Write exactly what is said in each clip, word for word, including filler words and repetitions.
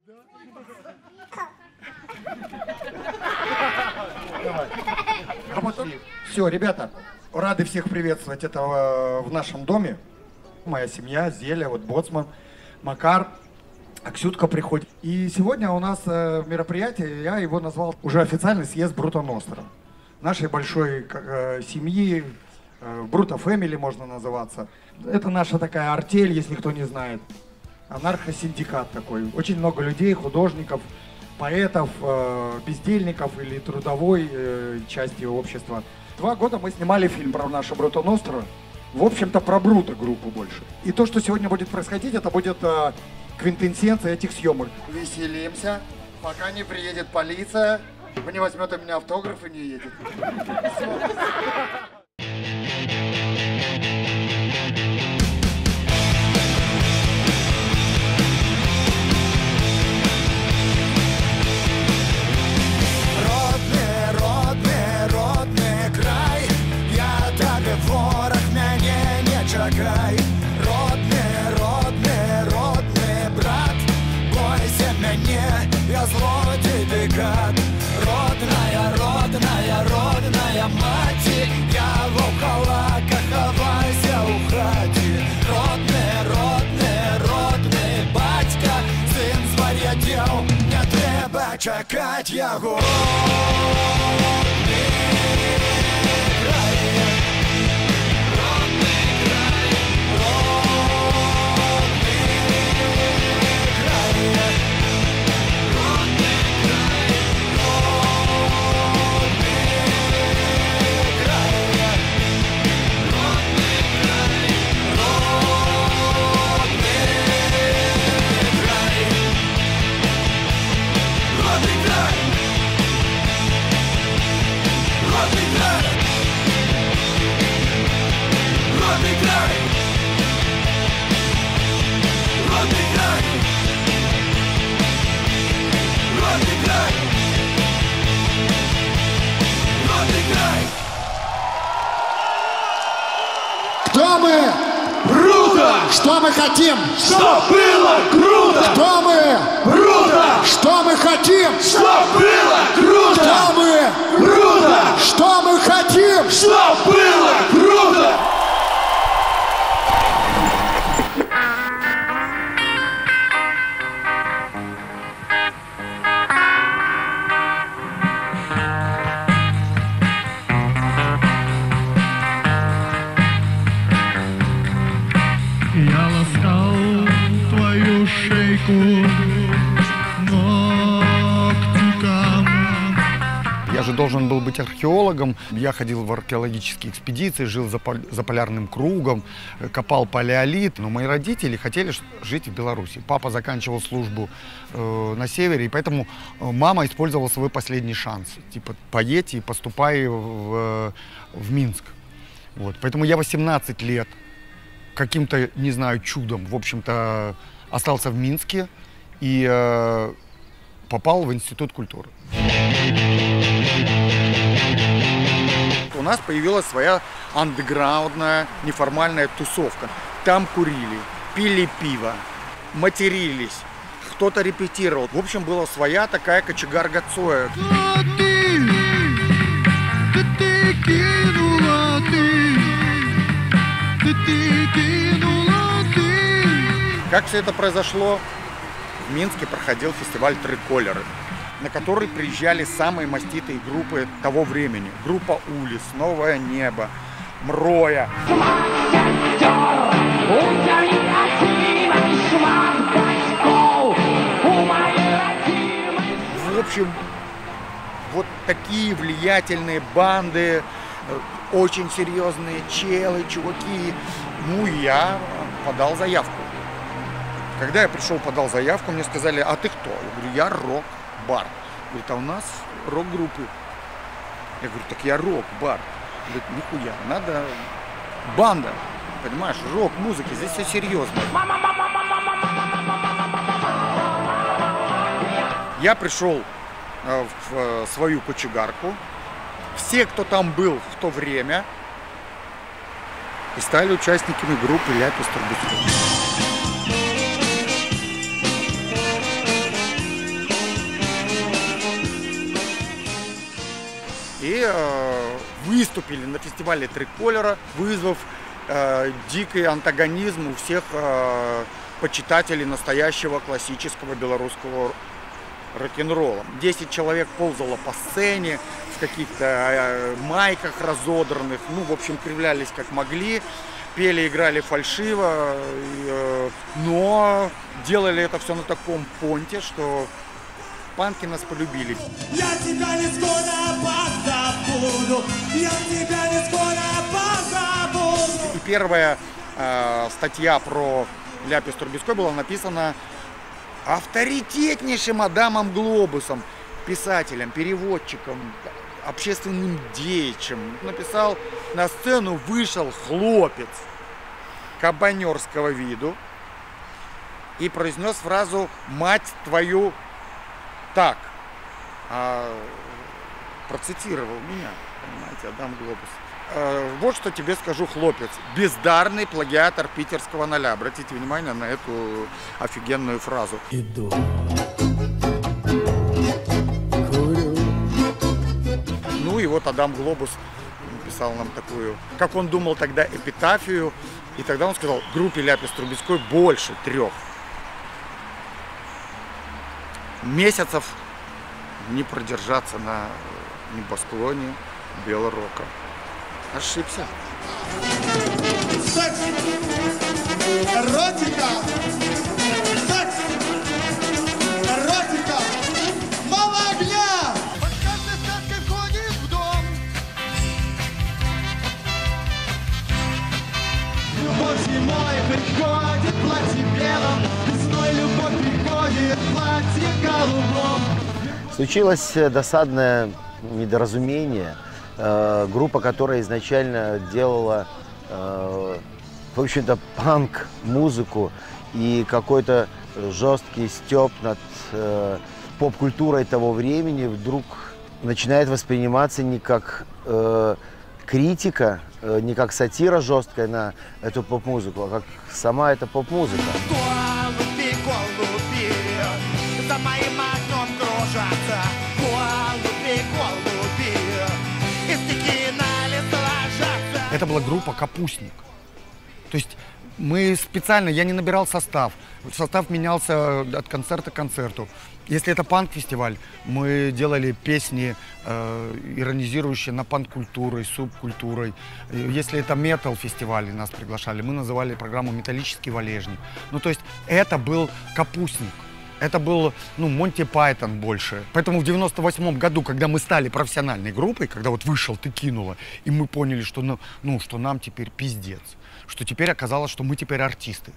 Все, ребята, рады всех приветствовать. Это в нашем доме. Моя семья, Зеля, вот Боцман, Макар, Аксютка приходит. И сегодня у нас мероприятие, я его назвал уже официальный съезд Бруто Ностра. Нашей большой как, семьи, Бруто Фэмили можно называться. Это наша такая артель, если кто не знает. Анархосиндикат такой. Очень много людей, художников, поэтов, бездельников или трудовой части общества. Два года мы снимали фильм про нашу Бруто Ностру. В общем-то, про Бруто группу больше. И то, что сегодня будет происходить, это будет э, квинтэссенция этих съемок. Веселимся, пока не приедет полиция, вы не возьмете у меня автограф и не едет. Родный, родный, родный брат, бойся меня, я злой тебе гад. Родная, родная, родная мать, я в околаках, ховайся у хаті. Родный, родный, родный батька, сын звар'ятів, не треба чекать його. Кто мы? Бруто! Что мы хотим? Что было круто! Кто мы? Бруто! Что мы хотим? Что было круто! Кто мы? Бруто! Что мы хотим? Что было круто! Я ласкал твою шейку ногтиком. Я же должен был быть археологом. Я ходил в археологические экспедиции, жил за, пол за полярным кругом, копал палеолит. Но мои родители хотели жить в Беларуси. Папа заканчивал службу э, на севере, и поэтому мама использовала свой последний шанс. Типа, поедь и поступай в, в Минск. Вот. Поэтому я восемнадцать лет каким-то, не знаю, чудом, в общем-то, остался в Минске и э, попал в Институт культуры. У нас появилась своя андеграундная, неформальная тусовка. Там курили, пили пиво, матерились, кто-то репетировал. В общем, была своя такая кочегарга Цоя. Как все это произошло? В Минске проходил фестиваль «Триколеры», на который приезжали самые маститые группы того времени. Группа Улис, Новое небо, Мроя. В общем, вот такие влиятельные банды, очень серьезные челы, чуваки. Ну и я подал заявку. Когда я пришел, подал заявку, мне сказали: а ты кто? Я говорю: я рок-бар. Говорит: а у нас рок-группы. Я говорю: так я рок-бар. Говорит: нихуя, надо банда. Понимаешь, рок-музыка, здесь все серьезно. Я пришел в свою кочегарку. Все, кто там был в то время, и стали участниками группы Ляпис Трубецкой. выступили на фестивале «Триколора», вызвав э, дикий антагонизм у всех э, почитателей настоящего классического белорусского рок-н-ролла. Десять человек ползало по сцене в каких-то э, майках разодранных, ну, в общем, кривлялись как могли, пели, играли фальшиво, э, но делали это все на таком понте, что панки нас полюбили. Я тебя не скоро позабуду, я тебя не скоро позабуду. И первая э, статья про Ляпис Трубецкой была написана авторитетнейшим Адамом Глобусом, писателем, переводчиком, общественным деятелем. Написал: на сцену вышел хлопец кабанерского виду и произнес фразу «мать твою» так. А, процитировал меня, понимаете, Адам Глобус. А, вот что тебе скажу, хлопец. Бездарный плагиатор питерского ноля. Обратите внимание на эту офигенную фразу. Иду. Ну и вот Адам Глобус написал нам такую, как он думал тогда, эпитафию. И тогда он сказал: группе Ляпис Трубецкой больше трех месяцев не продержаться на небосклоне белорока. Ошибся. Секс, эротика, секс, эротика, мало огня. Под каждой сказкой входит в дом. Любовь зимой приходит в платье белом, весной любовь приходит в платье голубом. Случилось досадное недоразумение. Группа, которая изначально делала, в общем-то, панк-музыку и какой-то жесткий стёб над поп-культурой того времени, вдруг начинает восприниматься не как критика, не как сатира жесткая на эту поп-музыку, а как сама эта поп-музыка. Голуби, голуби, за моим окном кружатся. Голуби, голуби, и стихи на лист ложатся. Это была группа «Капустник». То есть мы специально, я не набирал состав. Состав менялся от концерта к концерту. Если это панк-фестиваль, мы делали песни, э, иронизирующие на панк-культурой, субкультурой. Если это метал-фестиваль, нас приглашали, мы называли программу «Металлический валежник». Ну, то есть это был «Капустник». Это был, ну, Монти Пайтон больше. Поэтому в девяносто восьмом году, когда мы стали профессиональной группой, когда вот вышел «Ты кинула», и мы поняли, что, ну, ну, что нам теперь пиздец. Что теперь оказалось, что мы теперь артисты.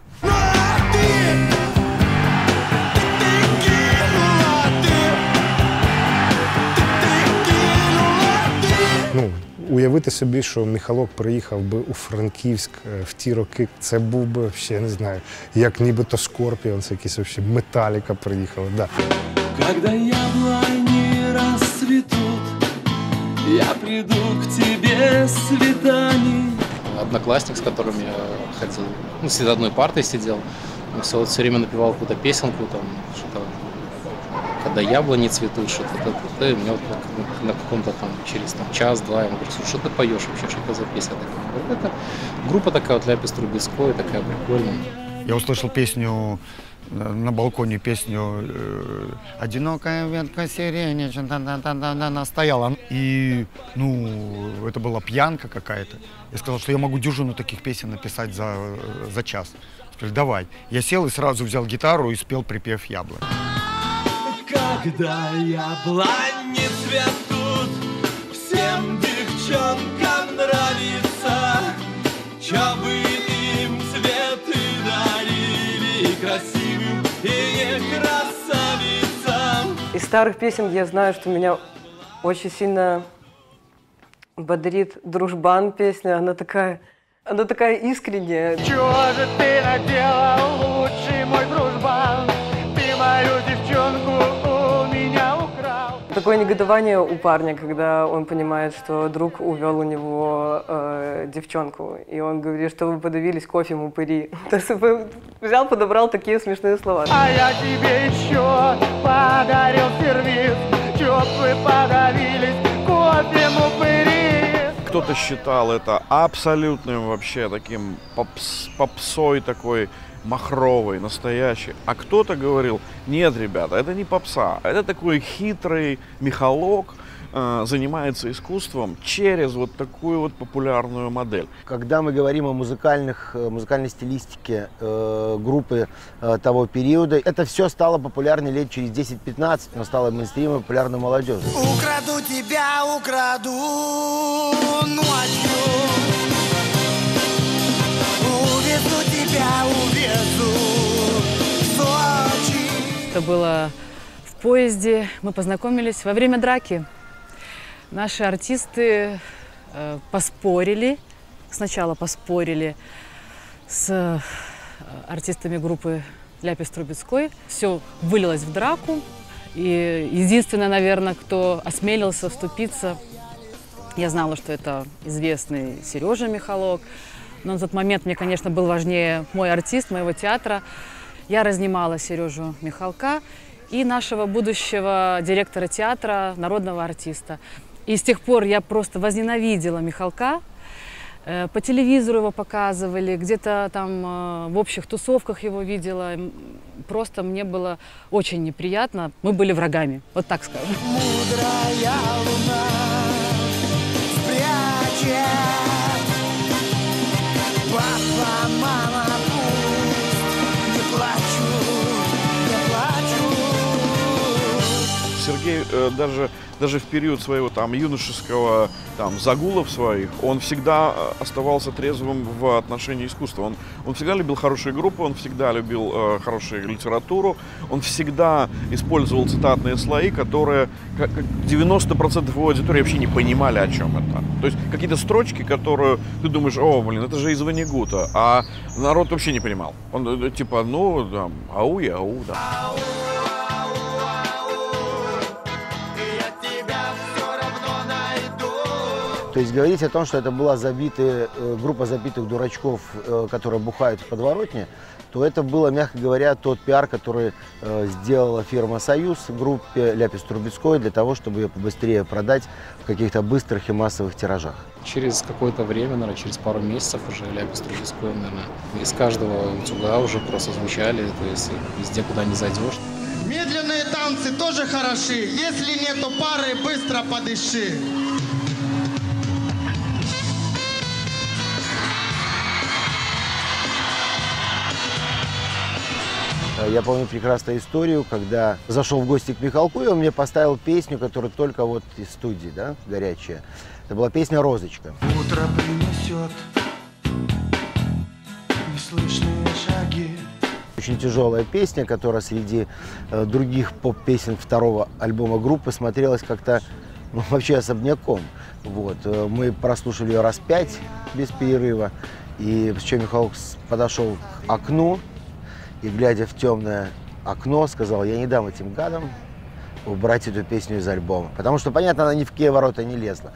Ну, уявити собі, що Михайлок приїхав би у Франківськ в ті роки, це був би, ще не знаю, як нібито Скорпіонс, якісь взагалі Металіка приїхали, да. Когда яблони расцветут, я приду к тебе свиданий. Одноклассник, с которым я ходил, ну, с одной партой сидел, все, вот, все время напевал какую-то песенку, там, что-то, когда яблони цветут, что-то, то, и мне вот на, на каком-то там, через там, час-два, я ему говорю: слушай, что ты поешь вообще, что это за песня такая? Это группа такая, вот Ляпис Трубецкой, такая прикольная. Я услышал песню на балконе, песню «Одинокая ветка сирени», она стояла. И, ну, это была пьянка какая-то. Я сказал, что я могу дюжину таких песен написать за, за час. Сказали: давай. Я сел и сразу взял гитару и спел припев «Яблонь». Когда яблони цветут, всем девчонкам нравится, чёбы им цветы дарили красивым и не красавицам. Из старых песен я знаю, что меня очень сильно бодрит «Дружбан» песня. Она такая, она такая искренняя. Чего же ты наделал, лучший мой дружбан? Ты мою девчонку у меня украл. Такое негодование у парня, когда он понимает, что друг увел у него э, девчонку. И он говорит, что вы подавились кофе, упыри. То есть взял, подобрал такие смешные слова. А я тебе еще подарил сервис, чтоб вы подавились кофе, упыри. кто-то считал это абсолютным вообще таким попс, попсой такой, махровый, настоящий. А кто-то говорил, нет, ребята, это не попса, это такой хитрый Михалок, э, занимается искусством через вот такую вот популярную модель. Когда мы говорим о музыкальных, музыкальной стилистике э, группы э, того периода, это все стало популярнее лет через десять-пятнадцать, но стало мейнстримом, популярной молодежью. Украду тебя, украду ночью, увезу тебя, увезу в Сочи. Это было в поезде, мы познакомились во время драки. Наши артисты э, поспорили, сначала поспорили с э, артистами группы Ляпис Трубецкой. Все вылилось в драку. И единственное, наверное, кто осмелился вступиться, я знала, что это известный Сережа Михалок. Но на тот момент мне, конечно, был важнее мой артист, моего театра. Я разнимала Сережу Михалка и нашего будущего директора театра, народного артиста. И с тех пор я просто возненавидела Михалка. По телевизору его показывали, где-то там в общих тусовках его видела. Просто мне было очень неприятно. Мы были врагами, вот так скажем. Мудрая луна спрячет. Папа, мама, пусть не плачу, не плачу. Сергей э, даже, даже в период своего там юношеского там, загулов своих, он всегда оставался трезвым в отношении искусства. Он, он всегда любил хорошие группы, он всегда любил э, хорошую литературу, он всегда использовал цитатные слои, которые как, как девяносто процентов его аудитории вообще не понимали, о чем это. То есть какие-то строчки, которые ты думаешь, о, блин, это же из Ванигута, а народ вообще не понимал. Он типа, ну, там, ау и ау, да. То есть говорить о том, что это была забитая, группа забитых дурачков, которые бухают в подворотне, то это было, мягко говоря, тот пиар, который сделала фирма «Союз» группе Ляпис Трубецкой для того, чтобы ее побыстрее продать в каких-то быстрых и массовых тиражах. Через какое-то время, наверное, через пару месяцев уже Ляпис Трубецкой, наверное, из каждого утюга уже просто звучали, то есть везде, куда не зайдешь. Медленные танцы тоже хороши, если нету пары, быстро подыши. Я помню прекрасную историю, когда зашел в гости к Михалку, и он мне поставил песню, которая только вот из студии, да, горячая. Это была песня «Розочка». Утро принесет неслышные шаги. Очень тяжелая песня, которая среди э, других поп-песен второго альбома группы смотрелась как-то, ну, вообще особняком. Вот. Э, мы прослушали ее раз пять без перерыва, и причем Михалок подошел к окну, и, глядя в темное окно, сказал, я не дам этим гадам убрать эту песню из альбома. Потому что, понятно, она ни в какие ворота не лезла.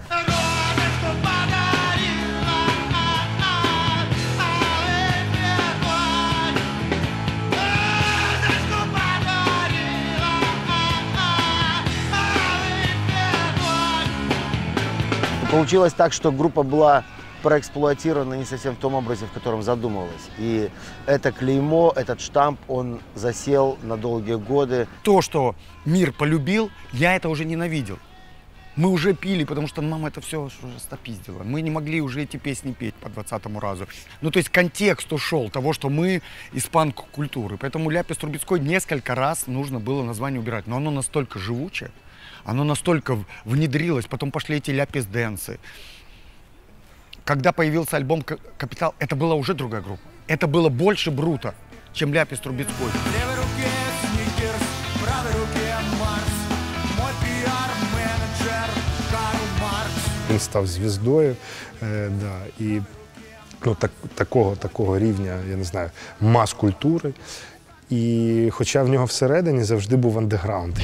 Получилось так, что группа была проэксплуатирована не совсем в том образе, в котором задумывалась. И это клеймо, этот штамп, он засел на долгие годы. То, что мир полюбил, я это уже ненавидел. Мы уже пили, потому что мама это все уже стопиздила. Мы не могли уже эти песни петь по двадцатому разу. Ну, то есть контекст ушел того, что мы из панк-культуры. Поэтому Ляпис Трубецкой несколько раз нужно было название убирать. Но оно настолько живучее, оно настолько внедрилось. Потом пошли эти ляпис-дэнсы. Когда появился альбом «Капитал», это была уже другая группа. Это было больше Брута, чем Ляпис Трубецкой. В левой руке Сникерс, в правой руке Марс. Мой пиар-менеджер Карл Маркс. Він став звіздою, е, да, і ну, так, такого, такого рівня, я не знаю, мас-культури. І хоча в нього всередині завжди був андеграунд.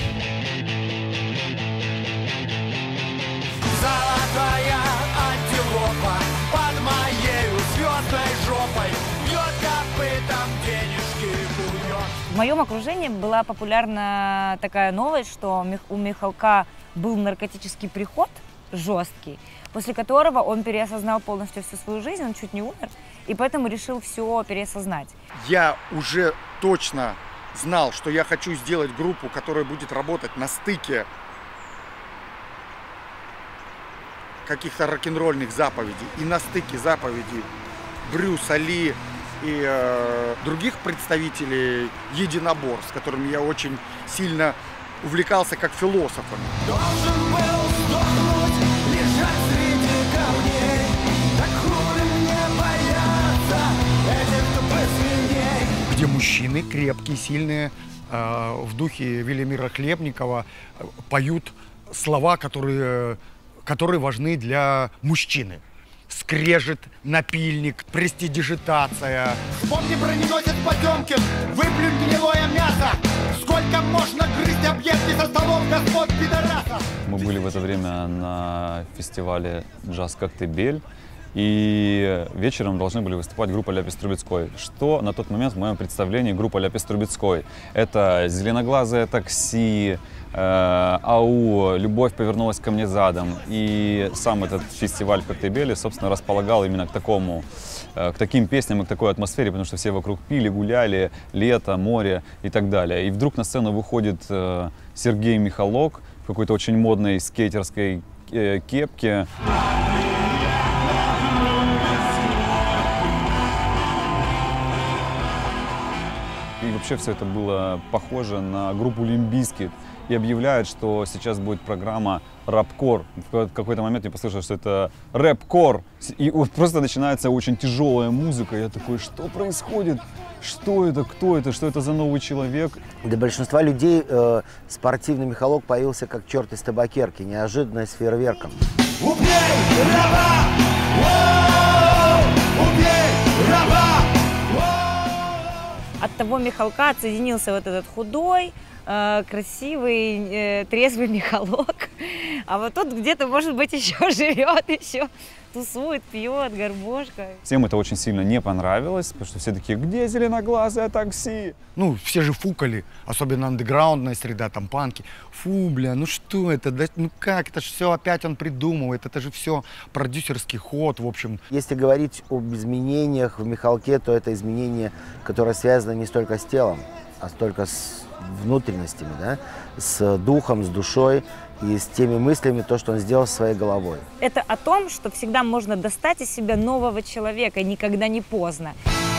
В моем окружении была популярна такая новость, что у Михалка был наркотический приход жесткий. после которого он переосознал полностью всю свою жизнь, он чуть не умер, и поэтому решил все переосознать. Я уже точно знал, что я хочу сделать группу, которая будет работать на стыке каких-то рок-н-ролльных заповедей и на стыке заповедей Брюса Ли и э, других представителей единоборств, с которыми я очень сильно увлекался как философом. Должен был сдохнуть, лежать среди камней. Так хули мне бояться этих тупых свиней. Где мужчины крепкие, сильные, э, в духе Велимира Хлебникова э, поют слова, которые, которые важны для мужчины. Скрежет, напильник, престидижитация. Вспомни броненосец Потемкин, выплюнь гнилое мясо. Сколько можно грызть объедки со столов господ пидорасов? Мы были в это время на фестивале «Джаз Коктебель», и вечером должны были выступать группа Ляпис Трубецкой. Что на тот момент в моем представлении группа Ляпис Трубецкой? Это «Зеленоглазое такси», э, «Ау», «Любовь повернулась ко мне задом». И сам этот фестиваль в Коктебеле, собственно, располагал именно к такому, э, к таким песням и к такой атмосфере, потому что все вокруг пили, гуляли, лето, море и так далее. И вдруг на сцену выходит э, Сергей Михалок в какой-то очень модной скейтерской э, кепке. И вообще все это было похоже на группу Limp Bizkit. И объявляют, что сейчас будет программа «Рапкор». В какой-то момент я послышал, что это рэп-кор. И вот просто начинается очень тяжелая музыка. Я такой, что происходит? Что это? Кто это? Что это за новый человек? Для большинства людей э, спортивный Михалок появился как черт из табакерки, неожиданно с фейерверком. Убей раба! Убей раба! От того Михалка отсоединился вот этот худой, э, красивый, э, трезвый Михалок. А вот тут где-то, может быть, еще живет, еще тусует, пьет, горбошка. Всем это очень сильно не понравилось, потому что все такие, где зеленоглазое такси? Ну, все же фукали, особенно андеграундная среда, там панки. Фу, бля, ну что это, да, ну как, это же все опять он придумывает, это же все продюсерский ход, в общем. Если говорить об изменениях в Михалке, то это изменения, которые связаны не столько с телом, а столько с внутренностями, да? С духом, с душой и с теми мыслями, то, что он сделал своей головой. Это о том, что всегда можно достать из себя нового человека, никогда не поздно.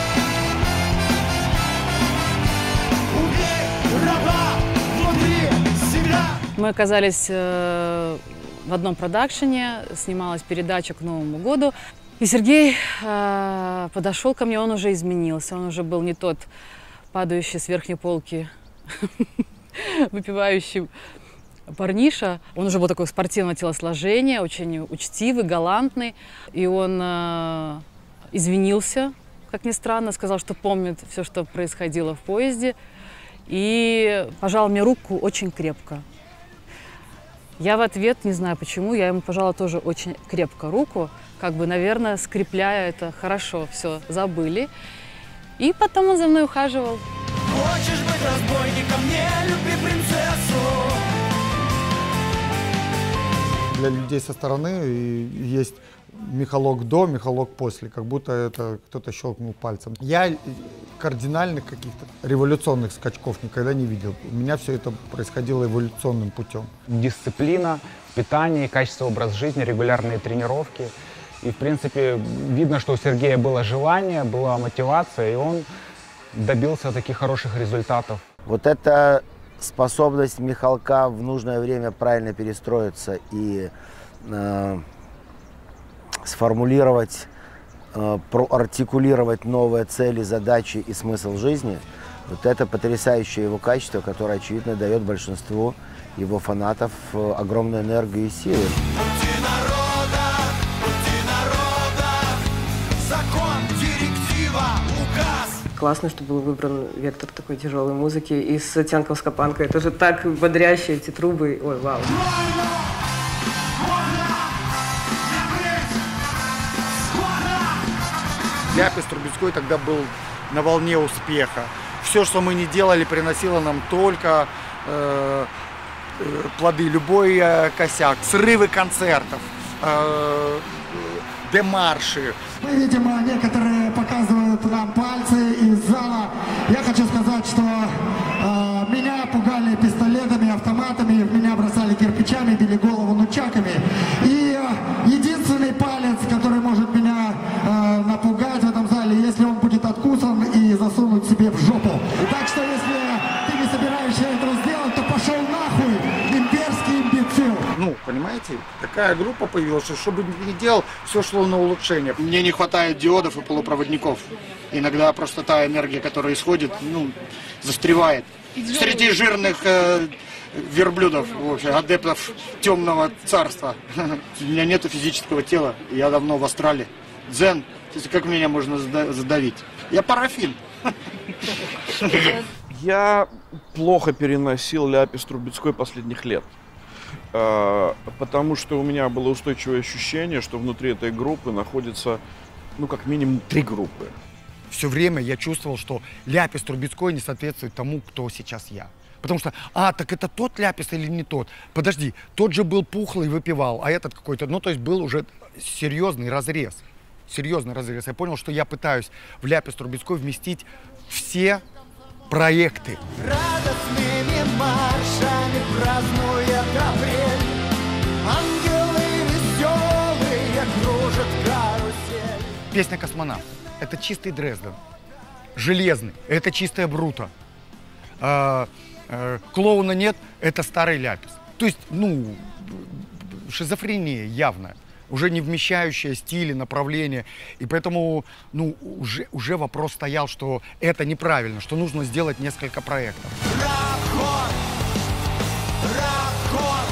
Мы оказались э, в одном продакшене, снималась передача к Новому году. И Сергей э, подошел ко мне, он уже изменился, он уже был не тот падающий с верхней полки, выпивающий парниша. Он уже был такое спортивного телосложения, очень учтивый, галантный. И он э, извинился, как ни странно, сказал, что помнит все, что происходило в поезде. И пожал мне руку очень крепко. Я в ответ, не знаю почему, я ему пожала тоже очень крепко руку, как бы, наверное, скрепляя это, хорошо, все, забыли. И потом он за мной ухаживал. Хочешь быть разбойником, не люби принцессу. Для людей со стороны есть Михалок до, Михалок после, как будто это кто-то щелкнул пальцем. Я кардинальных каких-то революционных скачков никогда не видел. У меня все это происходило эволюционным путем. Дисциплина, питание, качество образа жизни, регулярные тренировки. И, в принципе, видно, что у Сергея было желание, была мотивация, и он добился таких хороших результатов. Вот эта способность Михалка в нужное время правильно перестроиться и э, сформулировать, э, проартикулировать новые цели, задачи и смысл жизни, вот это потрясающее его качество, которое, очевидно, дает большинству его фанатов э, огромную энергию и силы. Пути народа, пути народа, закон, директива, указ. Классно, что был выбран вектор такой тяжелой музыки и с оттенком скопанка. Это же так бодряще, эти трубы. Ой, вау. Ляпис Трубецкой тогда был на волне успеха. Все, что мы не делали, приносило нам только э, э, плоды. Любой э, косяк, срывы концертов, э, демарши. Мы видим, некоторые показывают нам пальцы из зала. Я хочу сказать, что э, меня пугали пистолетами, автоматами, в меня бросали кирпичами, били голову нунчаками. И э, единственный палец, который может меня э, напугать в этом зале, если он будет откусан и засунуть себе в жопу. Так что, если ты не собираешься этого сделать, то пошел нахуй, имперский имбецил. Ну, понимаете, такая группа появилась, что, что бы ни делал, все шло на улучшение. Мне не хватает диодов и полупроводников. Иногда просто та энергия, которая исходит, ну, застревает. Среди жирных э, верблюдов, в общем, адептов темного царства. У меня нет физического тела, я давно в астрале. Дзен, как меня можно задавить? Я парафин. Я плохо переносил ляпис Трубецкой последних лет. Потому что у меня было устойчивое ощущение, что внутри этой группы находится, ну, как минимум, три группы. Все время я чувствовал, что ляпис Трубецкой не соответствует тому, кто сейчас я. Потому что, а, так это тот ляпис или не тот? Подожди, тот же был пухлый, выпивал, а этот какой-то, ну, то есть был уже серьезный разрез. Серьезный разрез. Я понял, что я пытаюсь в ляпис Трубецкой вместить все проекты. Радостными маршами празднует апрель. Ангелы веселые кружат карусель. Песня «Космонавт» — это чистый Дрезден. Железный — это чистая Брута. А, а, клоуна нет — это старый ляпис. То есть, ну, шизофрения явная, уже не вмещающая стили, направления. И поэтому, ну, уже, уже вопрос стоял, что это неправильно, что нужно сделать несколько проектов. Рабхор! Рабхор!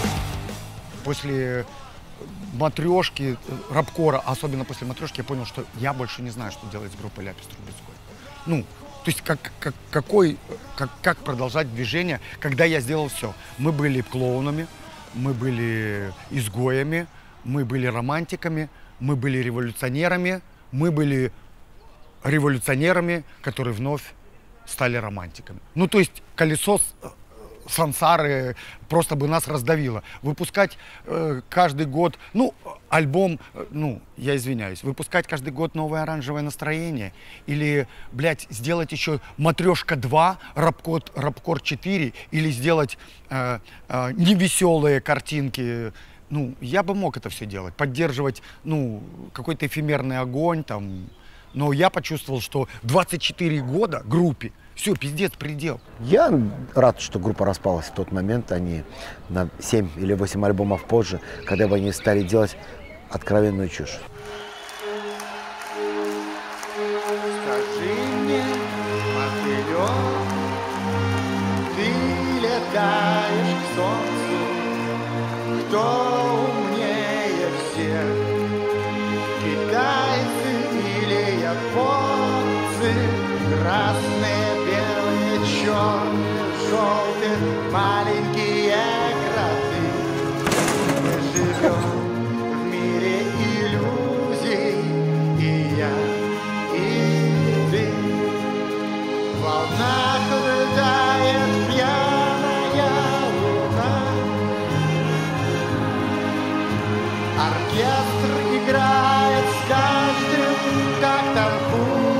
После матрешки, рабкора, особенно после матрешки, я понял, что я больше не знаю, что делать с группой ляпис Трубецкой. Ну, то есть как, как, какой, как, как продолжать движение, когда я сделал все. Мы были клоунами, мы были изгоями, мы были романтиками, мы были революционерами, мы были революционерами, которые вновь стали романтиками. Ну, то есть колесо сансары просто бы нас раздавило. Выпускать э, каждый год, ну, альбом, э, ну, я извиняюсь, выпускать каждый год новое оранжевое настроение или, блядь, сделать еще матрешка два, рабкор, рабкор четыре или сделать э, э, невеселые картинки. Ну, я бы мог это все делать, поддерживать, ну, какой-то эфемерный огонь там. Но я почувствовал, что двадцать четыре года группе, все, пиздец, предел. Я рад, что группа распалась в тот момент. Они на семь или восемь альбомов позже, когда бы они стали делать откровенную чушь. Скажи мне, мотылёк, ты летаешь к солнцу, кто умнее всех? Китайцы или японцы? Красные, белые, черные, желтые, маленькие кроты. Мы живем в мире иллюзий, и я, и ты. В волнах летает пьяная луна. Оркестр играет с каждым тактом хуже.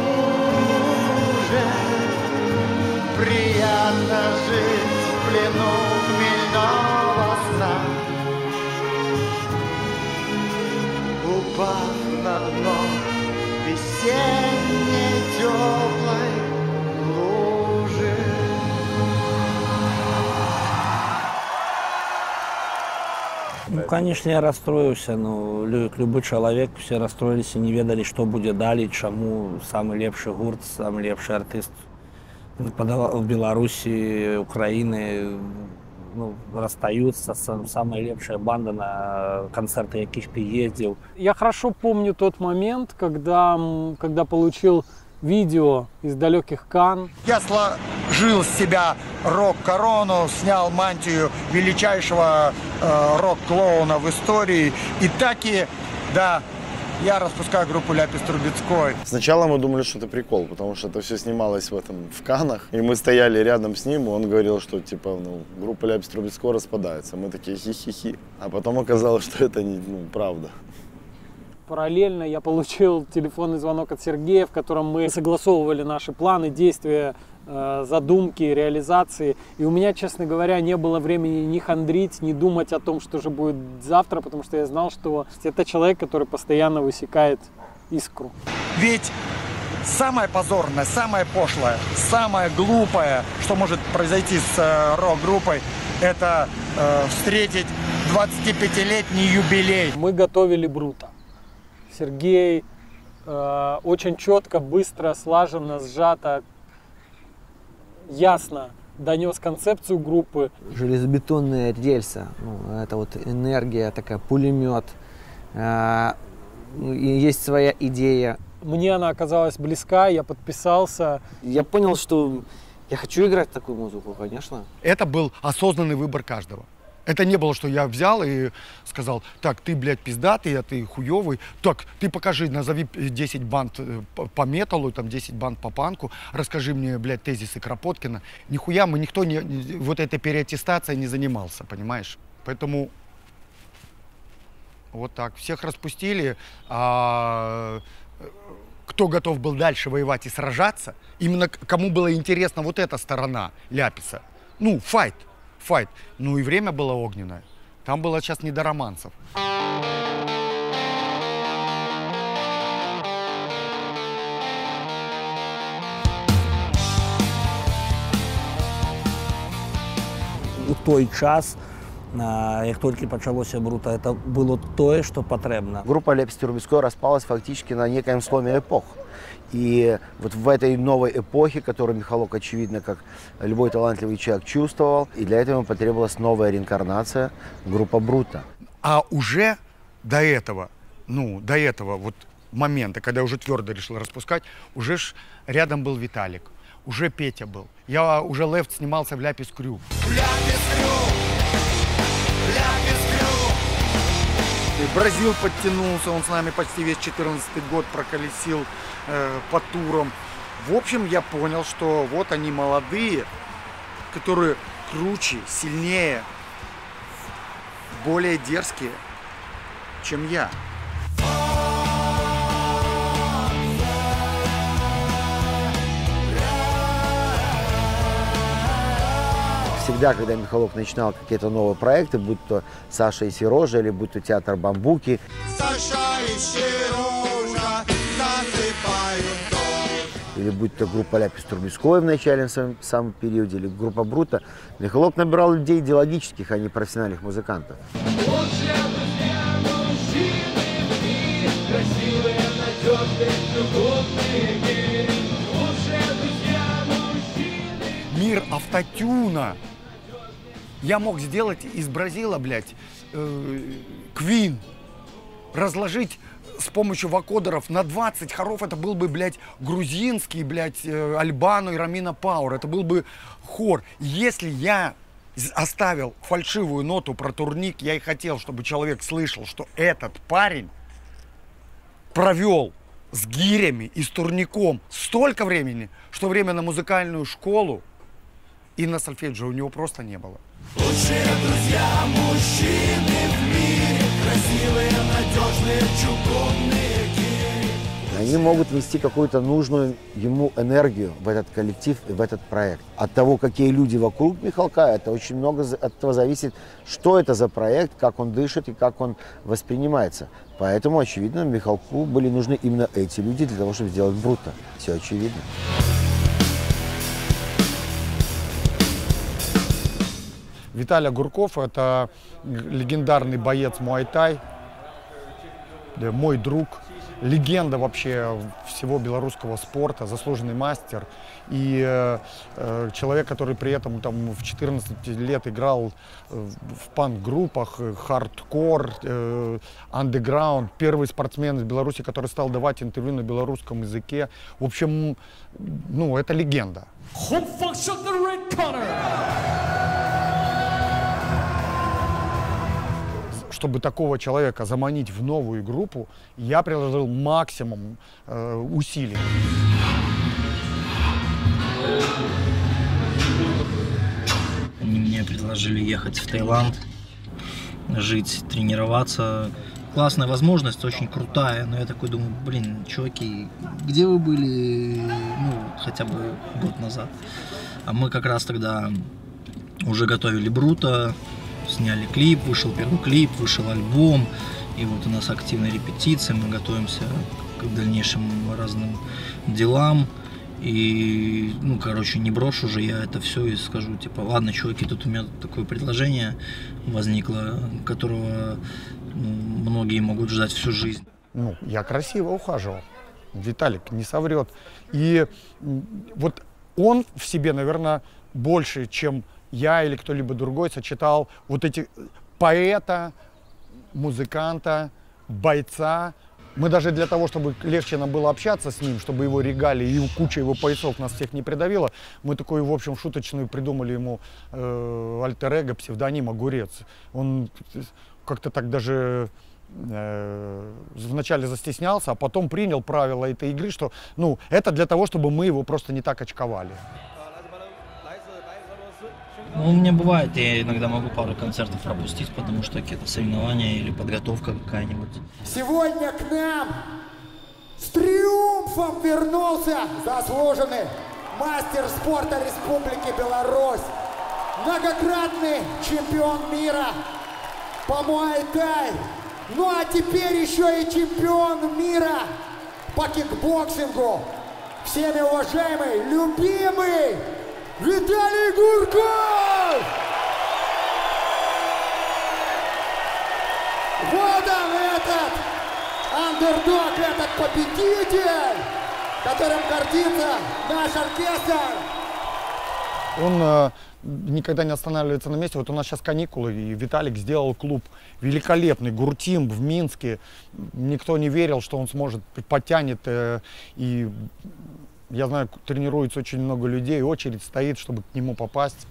Приятно жить в плену хмельного сна. Упав на дно весенней теплой лужи. Ну, конечно, я расстроился, но как любой человек, все расстроились и не ведали, что будет далі, чому самый лепший гурт, самый лепший артист в Беларуси, Украины, ну, расстаются, самая лепшая банда, на концерты яких ты ездил. Я хорошо помню тот момент, когда, когда получил видео из далеких Кан. Я сложил с себя рок-корону, снял мантию величайшего э, рок-клоуна в истории и таки до я распускаю группу Ляпис Трубецкой. Сначала мы думали, что это прикол, потому что это все снималось в этом, в Каннах. И мы стояли рядом с ним, и он говорил, что типа, ну, группа Ляпис Трубецкой распадается. Мы такие хи-хи-хи. А потом оказалось, что это не, ну, правда. Параллельно я получил телефонный звонок от Сергея, в котором мы согласовывали наши планы, действия, задумки, реализации. И у меня, честно говоря, не было времени ни хандрить, ни думать о том, что же будет завтра, потому что я знал, что это человек, который постоянно высекает искру. Ведь самое позорное, самое пошлое, самое глупое, что может произойти с э, рок-группой, это э, встретить двадцатипятилетний юбилей. Мы готовили Брута. Сергей э, очень четко, быстро, слаженно, сжато, ясно донес концепцию группы. Железобетонные рельсы, ну, это вот энергия такая, пулемет, э, есть своя идея. Мне она оказалась близка, я подписался. Я понял, что я хочу играть такую музыку, конечно. Это был осознанный выбор каждого. Это не было, что я взял и сказал: так, ты, блядь, пиздатый, а ты хуёвый. Так, ты покажи, назови десять банд по металлу, там десять банд по панку, расскажи мне, блядь, тезисы Кропоткина. Нихуя мы никто не, вот этой переаттестацией не занимался, понимаешь? Поэтому вот так. Всех распустили, а кто готов был дальше воевать и сражаться, именно кому было интересна вот эта сторона Ляписа. Ну, файт. Файт. Ну и время было огненное. Там было сейчас не до романсов. У той час, як тільки почалося Брута, це було те, що потрібно. Группа Ляпис Трубецкой распалась фактически на некоем сломе эпох. И вот в этой новой эпохе, которую Михалок, очевидно, как любой талантливый человек, чувствовал, и для этого потребовалась новая реинкарнация, группа Брута. А уже до этого, ну, до этого вот момента, когда я уже твердо решил распускать, уже ж рядом был Виталик, уже Петя был. Я уже Лефт снимался в Ляпис Крю. Ляпис Крю! Ляпис Крю! Бразил подтянулся, он с нами почти весь четырнадцатый год проколесил э, по турам. В общем, я понял, что вот они молодые, которые круче, сильнее, более дерзкие, чем я. Всегда, когда Михалок начинал какие-то новые проекты, будь то Саша и Сережа, или будь то театр Бамбуки, Саша и Сережа насыпают дождь. или будь то группа Ляпис Трубецкой в начале самом, самом периоде, или группа Брута, Михалок набирал людей идеологических, а не профессиональных музыкантов. Мир автотюна. Я мог сделать из Бразила, блядь, Квин, разложить с помощью вокодеров на двадцать хоров. Это был бы, блядь, грузинский, блядь, Альбано и Ромина Пауэр. Это был бы хор. Если я оставил фальшивую ноту про турник, я и хотел, чтобы человек слышал, что этот парень провел с гирями и с турником столько времени, что время на музыкальную школу и на сольфеджио у него просто не было. Лучшие друзья мужчины в мире, красивые, надежные, чугунные гири. Они могут нести какую-то нужную ему энергию в этот коллектив и в этот проект. От того, какие люди вокруг Михалка, это очень много от этого зависит, что это за проект, как он дышит и как он воспринимается. Поэтому, очевидно, Михалку были нужны именно эти люди для того, чтобы сделать Брута. Все очевидно. Виталий Гурков – это легендарный боец муай-тай, мой друг, легенда вообще всего белорусского спорта, заслуженный мастер и э, человек, который при этом там, в четырнадцать лет играл в панк-группах, хардкор, э, андеграунд, первый спортсмен из Беларуси, который стал давать интервью на белорусском языке. В общем, ну, это легенда. чтобы такого человека заманить в новую группу, я приложил максимум э, усилий. Они мне предложили ехать в Таиланд, жить, тренироваться. Классная возможность, очень крутая, но я такой думаю, блин, чуваки, где вы были, ну, хотя бы год назад? А мы как раз тогда уже готовили Бруто, сняли клип, вышел первый клип, вышел альбом, и вот у нас активные репетиции, мы готовимся к дальнейшим разным делам. И, ну, короче, не брошу же я это все и скажу, типа, ладно, чуваки, тут у меня такое предложение возникло, которого, ну, многие могут ждать всю жизнь. Ну, я красиво ухаживал. Виталик не соврет. И вот он в себе, наверное, больше, чем я или кто-либо другой, сочетал вот эти поэта, музыканта, бойца. Мы даже для того, чтобы легче нам было общаться с ним, чтобы его регалии и куча его поясов нас всех не придавила, мы такой, в общем, шуточную придумали ему э, альтер-эго, псевдоним Огурец. Он как-то так даже э, вначале застеснялся, а потом принял правила этой игры, что, ну, это для того, чтобы мы его просто не так очковали. Ну, у меня бывает, я иногда могу пару концертов пропустить, потому что какие-то соревнования или подготовка какая-нибудь. Сегодня к нам с триумфом вернулся заслуженный мастер спорта Республики Беларусь, многократный чемпион мира по муай-тай, ну а теперь еще и чемпион мира по кикбоксингу, всеми уважаемый, любимый Виталий Гурков! Вот он, этот андердог, этот победитель, которым гордится наш оркестр. Он э, никогда не останавливается на месте. Вот у нас сейчас каникулы, и Виталик сделал клуб великолепный, Гуртим в Минске. Никто не верил, что он сможет, потянет. Э, и я знаю, тренируется очень много людей, очередь стоит, чтобы к нему попасть.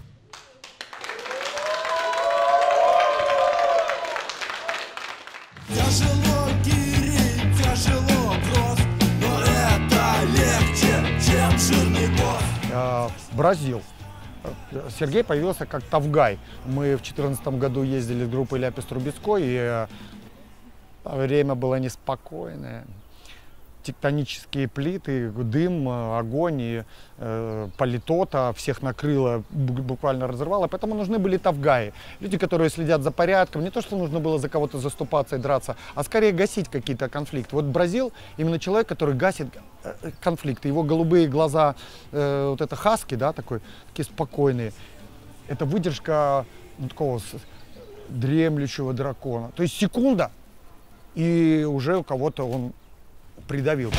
Тяжело, Кирилл, тяжело, просто, но это легче, чем жирный босс. Э, Бразил. Сергей появился как Тавгай. Мы в две тысячи четырнадцатом году ездили с группой Ляпис Трубецкой, и э, время было неспокойное. Тектонические плиты, дым, огонь и э, политота всех накрыло, буквально разорвало. Поэтому нужны были тавгаи. Люди, которые следят за порядком. Не то, что нужно было за кого-то заступаться и драться, а скорее гасить какие-то конфликты. Вот Бразил именно человек, который гасит конфликты. Его голубые глаза, э, вот это хаски, да, такой, такие спокойные. Это выдержка, ну, такого дремлющего дракона. То есть секунда, и уже у кого-то он придавил.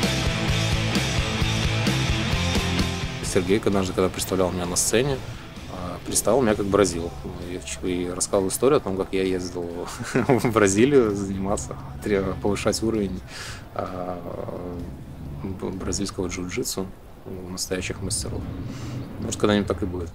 Сергей однажды, когда представлял меня на сцене, представил меня как Бразил. И рассказывал историю о том, как я ездил в Бразилию заниматься, повышать уровень бразильского джиу-джитсу у настоящих мастеров. Может, когда-нибудь так и будет.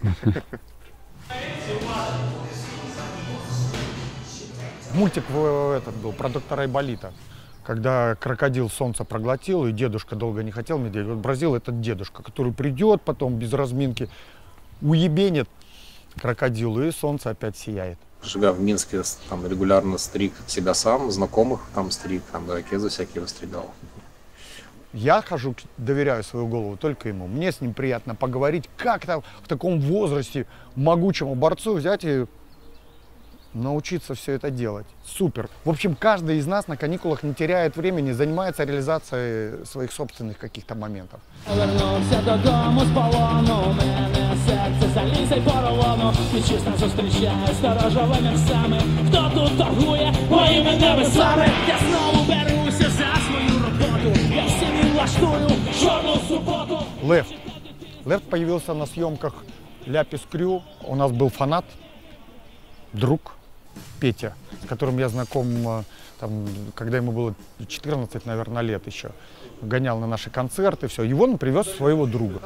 Мультик этот был про доктора Айболита. Когда крокодил солнце проглотил, и дедушка долго не хотел медведя. Вот Бразил — это дедушка, который придет потом без разминки, уебенит крокодилу, и солнце опять сияет. Живя в Минске, там регулярно стриг себя сам, знакомых там стриг, там ирокезы всякие востригал. Я хожу, доверяю свою голову только ему. Мне с ним приятно поговорить, как там в таком возрасте могучему борцу взять и научиться все это делать. Супер. В общем, каждый из нас на каникулах не теряет времени, занимается реализацией своих собственных каких-то моментов. Вернувся додому з полону, у мене серце залізе по рулону. Нечисно зустрічаю сторожовими псами. Хто тут торгує моїми небесами? Я знову беруся за свою роботу. Я всім влаштую чорну суботу. Лефт. Лефт появился на съемках Ляпис Крю. У нас был фанат, друг Петя, с которым я знаком, там, когда ему было четырнадцать, наверное, лет еще. Гонял на наши концерты, все. Его он привез своего друга.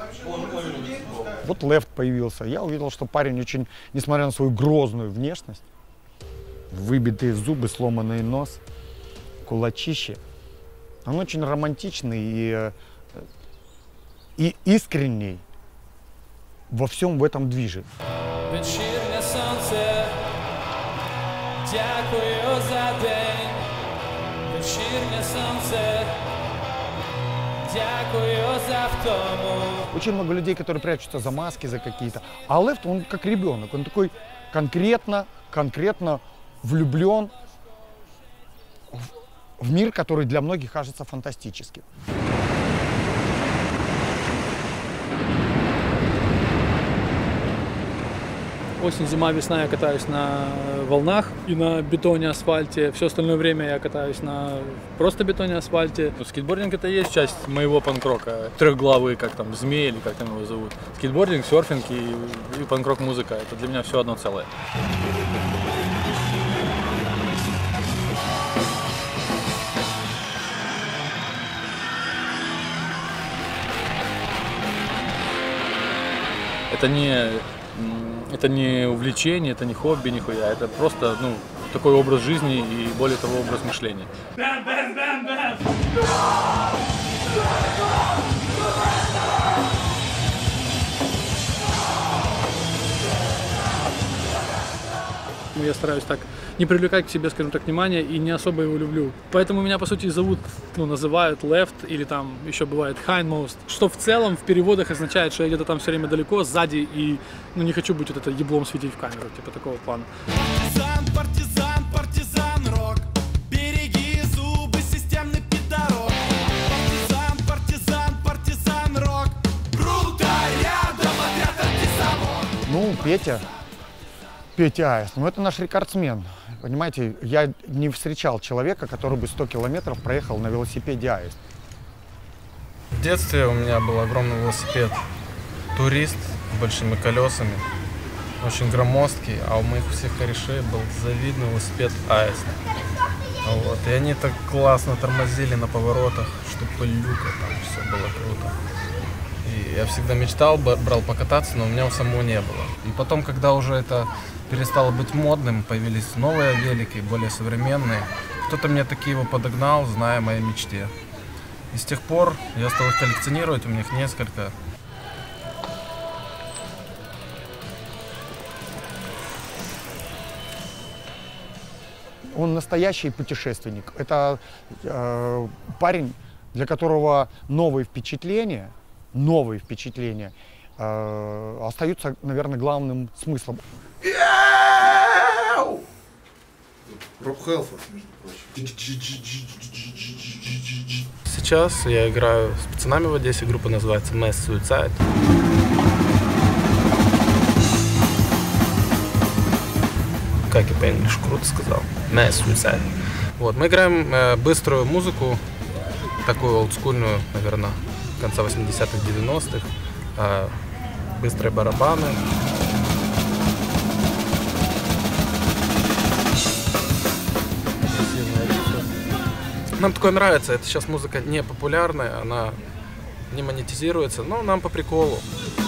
Вот Лефт появился. Я увидел, что парень очень, несмотря на свою грозную внешность, выбитые зубы, сломанный нос, кулачище. Он очень романтичный и, и искренний во всем в этом движе. Вечірнє сонце, дякую за день. Вечірнє сонце, дякую за втому. Очень много людей, которые прячутся за маски, за какие-то. А Лефт, он как ребенок, он такой конкретно, конкретно влюблен в, в мир, который для многих кажется фантастическим. Осень, зима, весна я катаюсь на волнах и на бетоне, асфальте. Все остальное время я катаюсь на просто бетоне, асфальте. Скейтбординг — это и есть часть моего панк-рока. Трехглавый, как там, змей или как там его зовут. Скейтбординг, серфинг и, и панк-рок музыка — это для меня все одно целое. Это не, это не увлечение, это не хобби, нихуя. Это просто, ну, такой образ жизни и, более того, образ мышления. Я стараюсь так не привлекать к себе, скажем так, внимания и не особо его люблю. Поэтому меня, по сути, зовут, ну, называют Left или там еще бывает Hindmost, что в целом в переводах означает, что я где-то там все время далеко, сзади и, ну, не хочу быть вот это еблом светить в камеру, типа такого плана. Партизан, партизан, партизан, рок. Береги зубы, системный пидорок. Партизан, партизан, партизан, рок. Круто, рядом отряд антисамон. Ну, Петя. Петя Аист, ну это наш рекордсмен. Понимаете, я не встречал человека, который бы сто километров проехал на велосипеде Аист. В детстве у меня был огромный велосипед Турист с большими колесами, очень громоздкий, а у моих всех корешей был завидный велосипед Аист. Вот. И они так классно тормозили на поворотах, что пылюка, там все было круто. И я всегда мечтал, брал покататься, но у меня у самого не было. И потом, когда уже это перестало быть модным, появились новые велики, более современные. Кто-то мне таки его подогнал, зная о моей мечте. И с тех пор я стал их коллекционировать, у меня их несколько. Он настоящий путешественник. Это э, парень, для которого новые впечатления, новые впечатления э, остаются, наверное, главным смыслом. Роб Хелфорд, между прочим. Сейчас я играю с пацанами в Одессе, группа называется Mass Suicide. Как и по-инглишу круто сказал. Mass Suicide. Вот, мы играем э, быструю музыку, такую олдскульную, наверное, конца восьмидесятых, девяностых. Э, быстрые барабаны. Нам такое нравится, это сейчас музыка не популярная, она не монетизируется, но нам по приколу.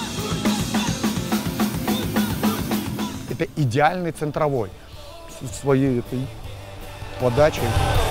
Это идеальный центровой в своей этой подаче.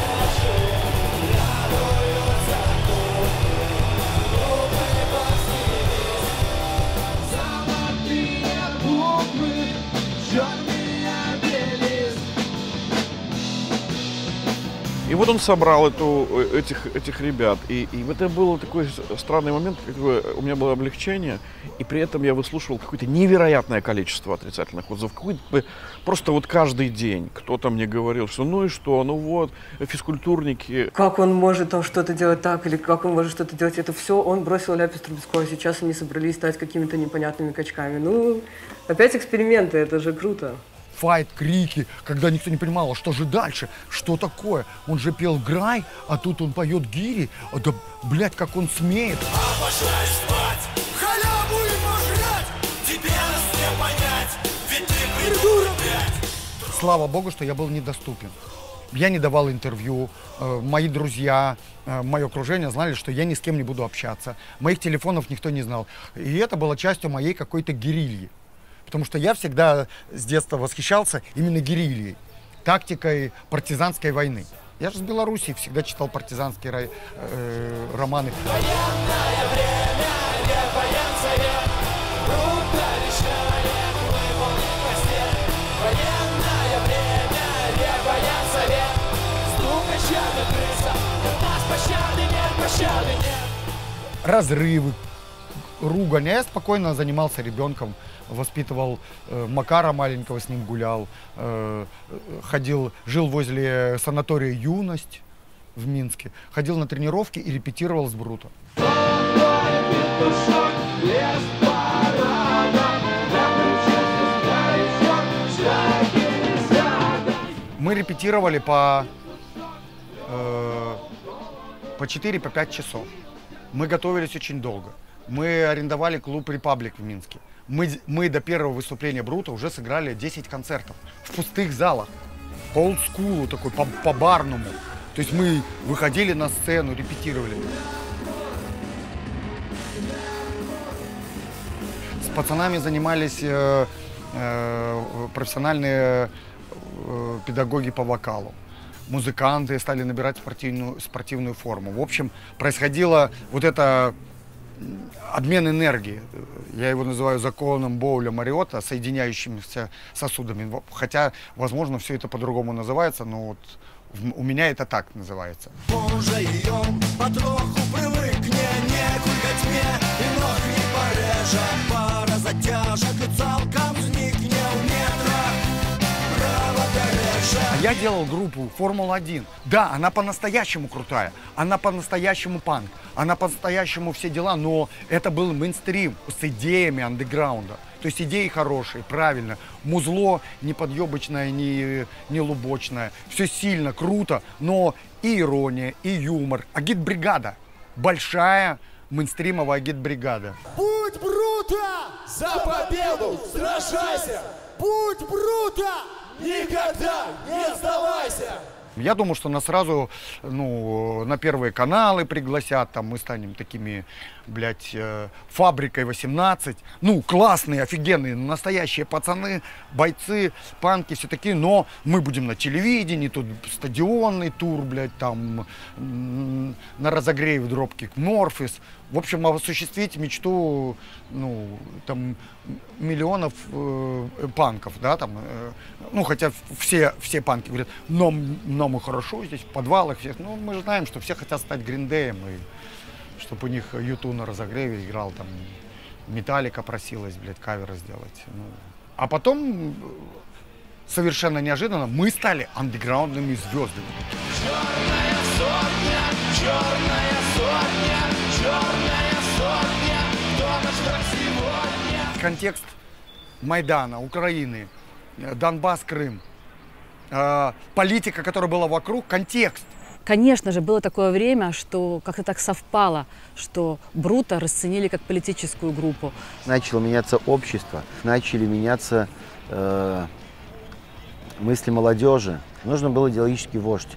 И вот он собрал эту, этих, этих ребят. И, и это был такой странный момент, какое у меня было облегчение, и при этом я выслушивал какое-то невероятное количество отрицательных отзывов. Просто вот каждый день кто-то мне говорил, что ну и что, ну вот, физкультурники. Как он может там что-то делать так, или как он может что-то делать, это все он бросил Ляпис Трубецкой, сейчас они собрались стать какими-то непонятными качками. Ну, опять эксперименты, это же круто. Файт, крики, когда никто не понимал, что же дальше, что такое. Он же пел Грай, а тут он поет гири. А да, блядь, как он смеет. Обожаю спать, халяву и пожрать, тебе нас не понять, ведь ты придурок, блядь. Слава богу, что я был недоступен. Я не давал интервью, мои друзья, мое окружение знали, что я ни с кем не буду общаться. Моих телефонов никто не знал. И это было частью моей какой-то герильи. Потому что я всегда с детства восхищался именно герильей. тактикой партизанской войны. Я же с Белоруссии всегда читал партизанские ро- э, романы. Военное время, не военсовет, круто решает выполнить постель. Военное время, не военсовет, стукачами крыса, у нас пощады нет, пощады нет. Разрывы, ругань. А я спокойно занимался ребенком, воспитывал э, Макара маленького, с ним гулял, э, ходил, жил возле санатория «Юность» в Минске, ходил на тренировки и репетировал с Бруто. Мы репетировали по, э, по четыре-пять часов. Мы готовились очень долго. Мы арендовали клуб «Репаблик» в Минске. Мы, мы до первого выступления Бруто уже сыграли десять концертов в пустых залах. По олдскулу такой, по, по барному. То есть мы выходили на сцену, репетировали. С пацанами занимались э, э, профессиональные э, педагоги по вокалу. Музыканты стали набирать спортивную, спортивную форму. В общем, происходило вот это обмен энергии. Я его называю законом Боуля-Мариотта, соединяющимися сосудами. Хотя, возможно, все это по-другому называется, но вот у меня это так называется. Може й он потроху привикне, не кульгать мне і ног не пореже. Пара затяжок і цалком зникне у метрах правобережжя. А я делал группу «Формула один». Да, она по-настоящему крутая, она по-настоящему панк, она по-настоящему все дела, но это был мейнстрим с идеями андеграунда. То есть идеи хорошие, правильно. Музло не подъебочное, не, не лубочное. Все сильно, круто, но и ирония, и юмор. Агитбригада. Большая мейнстримовая агитбригада. Будь Бруто! За победу сражайся! Будь Бруто! Никогда не сдавайся! Я думаю, что нас сразу ну, на первые каналы пригласят, там мы станем такими, блядь, э, фабрикой восемнадцать. Ну, классные, офигенные, настоящие пацаны, бойцы, панки, все такие, но мы будем на телевидении, тут стадионный тур, блядь, там м- на разогреве в Dropkick Murphys. В общем, осуществить мечту, ну, там, миллионов э, панков, да, там, э, ну, хотя все, все панки говорят, но нам хорошо здесь, в подвалах всех, ну, мы же знаем, что все хотят стать Гриндеем, и чтобы у них юту на разогреве играл, там, Металлика просилась, блядь, каверы сделать, ну. А потом, совершенно неожиданно, мы стали андеграундными звездами. Черная сотня, черная сотня, черная сотня, кто наш враг сегодня? Контекст Майдана, Украины, Донбасс, Крым, э, политика, которая была вокруг, контекст. Конечно же, было такое время, что как-то так совпало, что Бруто расценили как политическую группу. Начало меняться общество, начали меняться э, мысли молодежи. Нужно был идеологический вождь.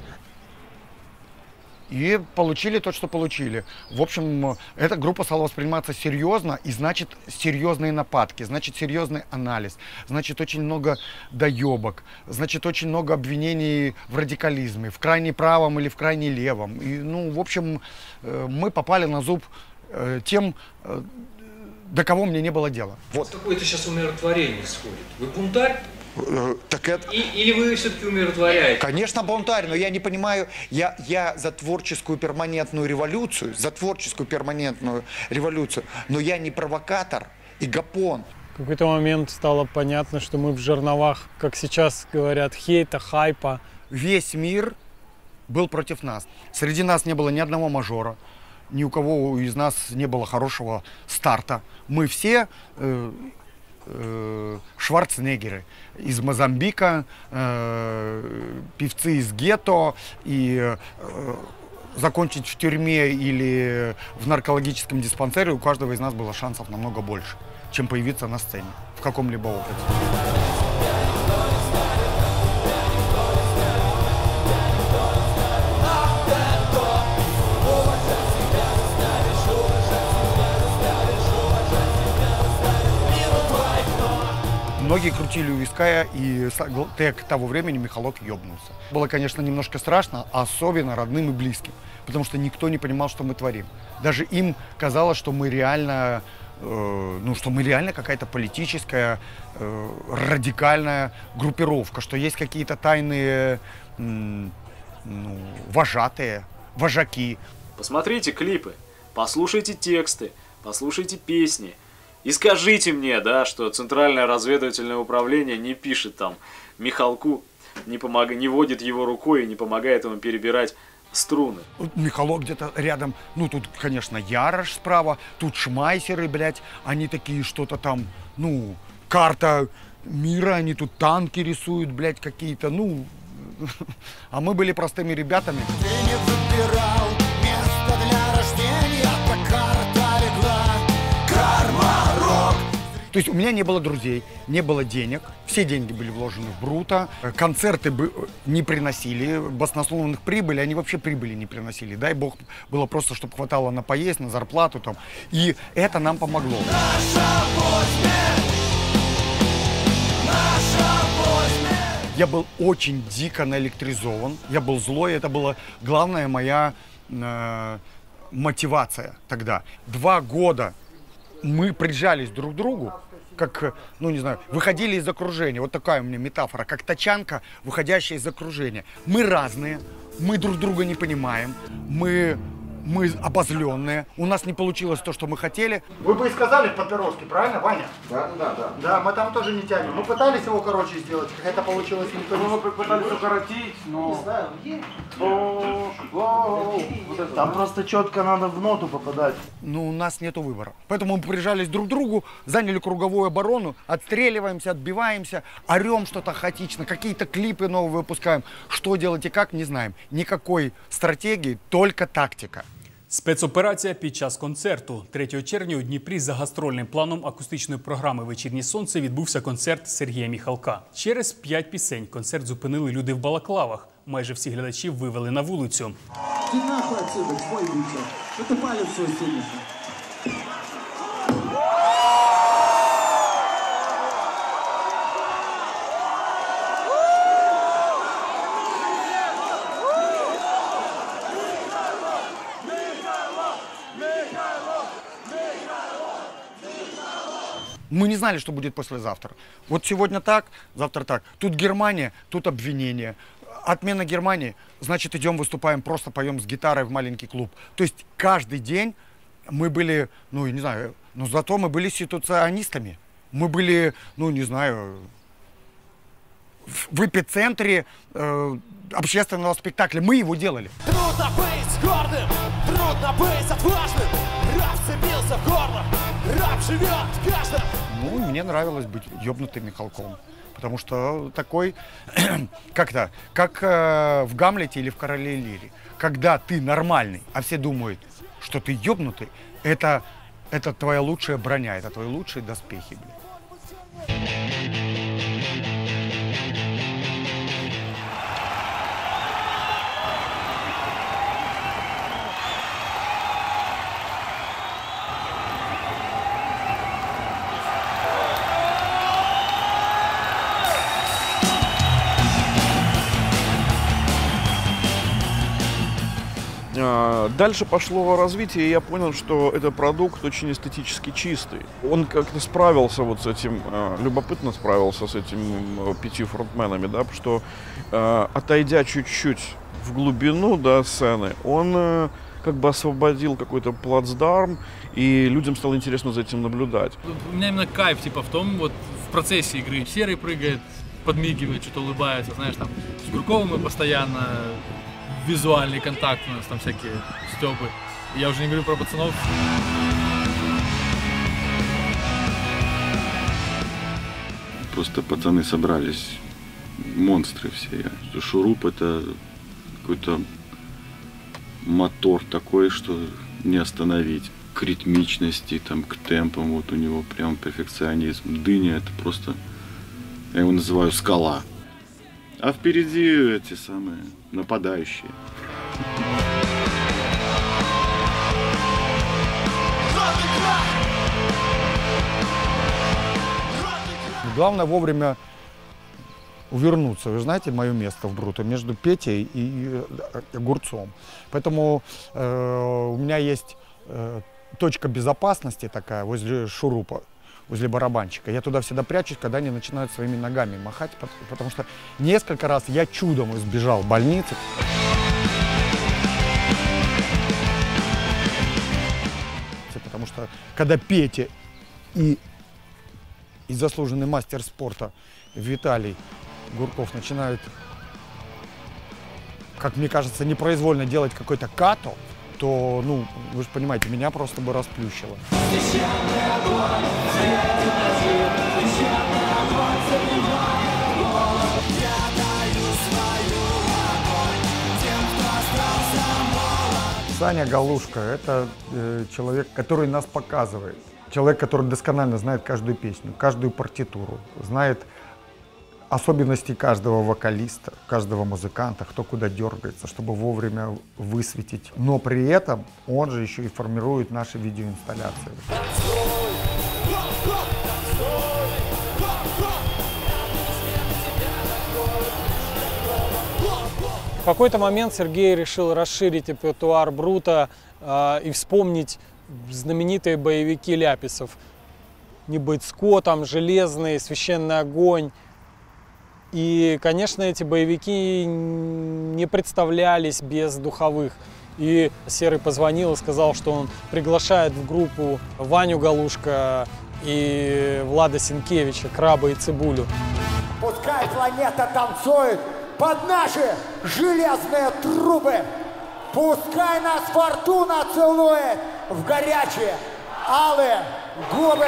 И получили то, что получили. В общем, эта группа стала восприниматься серьезно, и значит серьезные нападки, значит серьезный анализ, значит очень много доебок, значит очень много обвинений в радикализме, в крайне правом или в крайне левом. И, ну, в общем, мы попали на зуб тем, до кого мне не было дела. Вот какое-то сейчас умиротворение исходит. Вы бунтарь? Так это... И, или вы все-таки умиротворяете? Конечно, бунтарь, но я не понимаю, я, я за творческую перманентную революцию, за творческую перманентную революцию, но я не провокатор и гапон. В какой-то момент стало понятно, что мы в жерновах, как сейчас говорят, хейта, хайпа. Весь мир был против нас. Среди нас не было ни одного мажора, ни у кого из нас не было хорошего старта. Мы все... Э, Шварценеггеры из Мозамбика, э, певцы из гетто, и э, закончить в тюрьме или в наркологическом диспансере у каждого из нас было шансов намного больше, чем появиться на сцене в каком-либо опыте. Многие крутили у виска, и тег того времени Михалок ёбнулся. Было, конечно, немножко страшно, особенно родным и близким, потому что никто не понимал, что мы творим. Даже им казалось, что мы реально, э, ну, что мы реально какая-то политическая, э, радикальная группировка, что есть какие-то тайные, э, ну, вожатые, вожаки. Посмотрите клипы, послушайте тексты, послушайте песни. И скажите мне, да, что Центральное разведывательное управление не пишет там Михалку, не, помог... не водит его рукой и не помогает ему перебирать струны. Михалок где-то рядом, ну тут, конечно, Ярош справа, тут Шмайсеры, блядь, они такие что-то там, ну, карта мира, они тут танки рисуют, блядь, какие-то, ну, а мы были простыми ребятами. Ты не выбирал место для рождения, по карта легла, карма-рок. То есть у меня не было друзей, не было денег, все деньги были вложены в Бруто, концерты бы не приносили, баснословных прибыли, они вообще прибыли не приносили. Дай бог, было просто, чтобы хватало на поесть, на зарплату там, и это нам помогло. Я был очень дико наэлектризован, я был злой, это была главная моя э, мотивация тогда. Два года мы прижались друг к другу, как, ну не знаю, выходили из окружения. Вот такая у меня метафора, как тачанка, выходящая из окружения. Мы разные, мы друг друга не понимаем, мы, мы обозленные, у нас не получилось то, что мы хотели. Вы бы и сказали папироски, правильно, Ваня? Да, да, да. Да, мы там тоже не тянем. Мы пытались его короче сделать, как это получилось, никто не... Мы пытались укоротить, но... Не знаю, Там просто четко надо в ноту попадать. Ну, у нас нету выбора. Поэтому мы прижались друг к другу, заняли круговую оборону, отстреливаемся, отбиваемся, орем что-то хаотично, какие-то клипы новые выпускаем. Что делать и как, не знаем. Никакой стратегии, только тактика. Спецоперація під час концерту. третього червня у Дніпрі за гастрольним планом акустичної програми «Вечірнє сонце» відбувся концерт Сергія Міхалка. Через п'ять пісень концерт зупинили люди в балаклавах. Майже всі глядачів вивели на вулицю. Ти нахуй отсюда, твой бычок. Что ты палец свой сидишь? Мы не знали, что будет послезавтра. Вот сегодня так, завтра так. Тут Германия, тут обвинение. Отмена Германии, значит, идем, выступаем, просто поем с гитарой в маленький клуб. То есть каждый день мы были, ну, не знаю, но зато мы были ситуационистами. Мы были, ну, не знаю, в, в эпицентре э, общественного спектакля. Мы его делали. Трудно быть гордым, трудно быть отважным. Раб вцепился в горло, раб живет в каждом. Ну, мне нравилось быть ёбнутым Михалком. Потому что такой, как-то, как э, в Гамлете или в Короле Лире. Когда ты нормальный, а все думают, что ты ёбнутый, это, это твоя лучшая броня, это твои лучшие доспехи, блин. Дальше пошло развитие, и я понял, что это продукт очень эстетически чистый. Он как-то справился вот с этим, любопытно справился с этими пятью фронтменами, да, что отойдя чуть-чуть в глубину, да, сцены, он как бы освободил какой-то плацдарм, и людям стало интересно за этим наблюдать. У меня именно кайф типа в том, вот в процессе игры. Серый прыгает, подмигивает, что-то улыбается, знаешь, там с Курковым мы постоянно визуальный контакт, у нас там всякие стёбы. Я уже не говорю про пацанов. Просто пацаны собрались, монстры все. Шуруп — это какой-то мотор такой, что не остановить. К ритмичности, там, к темпам, вот у него прям перфекционизм. Дыня — это просто, я его называю скала. А впереди эти самые нападающие. Главное вовремя увернуться. Вы знаете мое место в Бруто между Петей и Огурцом. Поэтому э, у меня есть э, точка безопасности такая возле шурупа, возле барабанщика. Я туда всегда прячусь, когда они начинают своими ногами махать, потому что несколько раз я чудом избежал больницы. Потому что когда Петя и, и заслуженный мастер спорта Виталий Гурков начинают, как мне кажется, непроизвольно делать какой-то като, то, ну, вы же понимаете, меня просто бы расплющило. Саня Галушка – это э, человек, который нас показывает. Человек, который досконально знает каждую песню, каждую партитуру, знает особенности каждого вокалиста, каждого музыканта, кто куда дергается, чтобы вовремя высветить. Но при этом он же еще и формирует наши видеоинсталляции. В какой-то момент Сергей решил расширить репертуар Бруто э, и вспомнить знаменитые боевики Ляписов. Небыцко, там, Железный, Священный огонь. И, конечно, эти боевики не представлялись без духовых. И Серый позвонил и сказал, что он приглашает в группу Ваню Галушка и Влада Сенкевича, Краба и Цибулю. Пускай планета танцует под наши железные трубы. Пускай нас фортуна целует в горячие алые губы.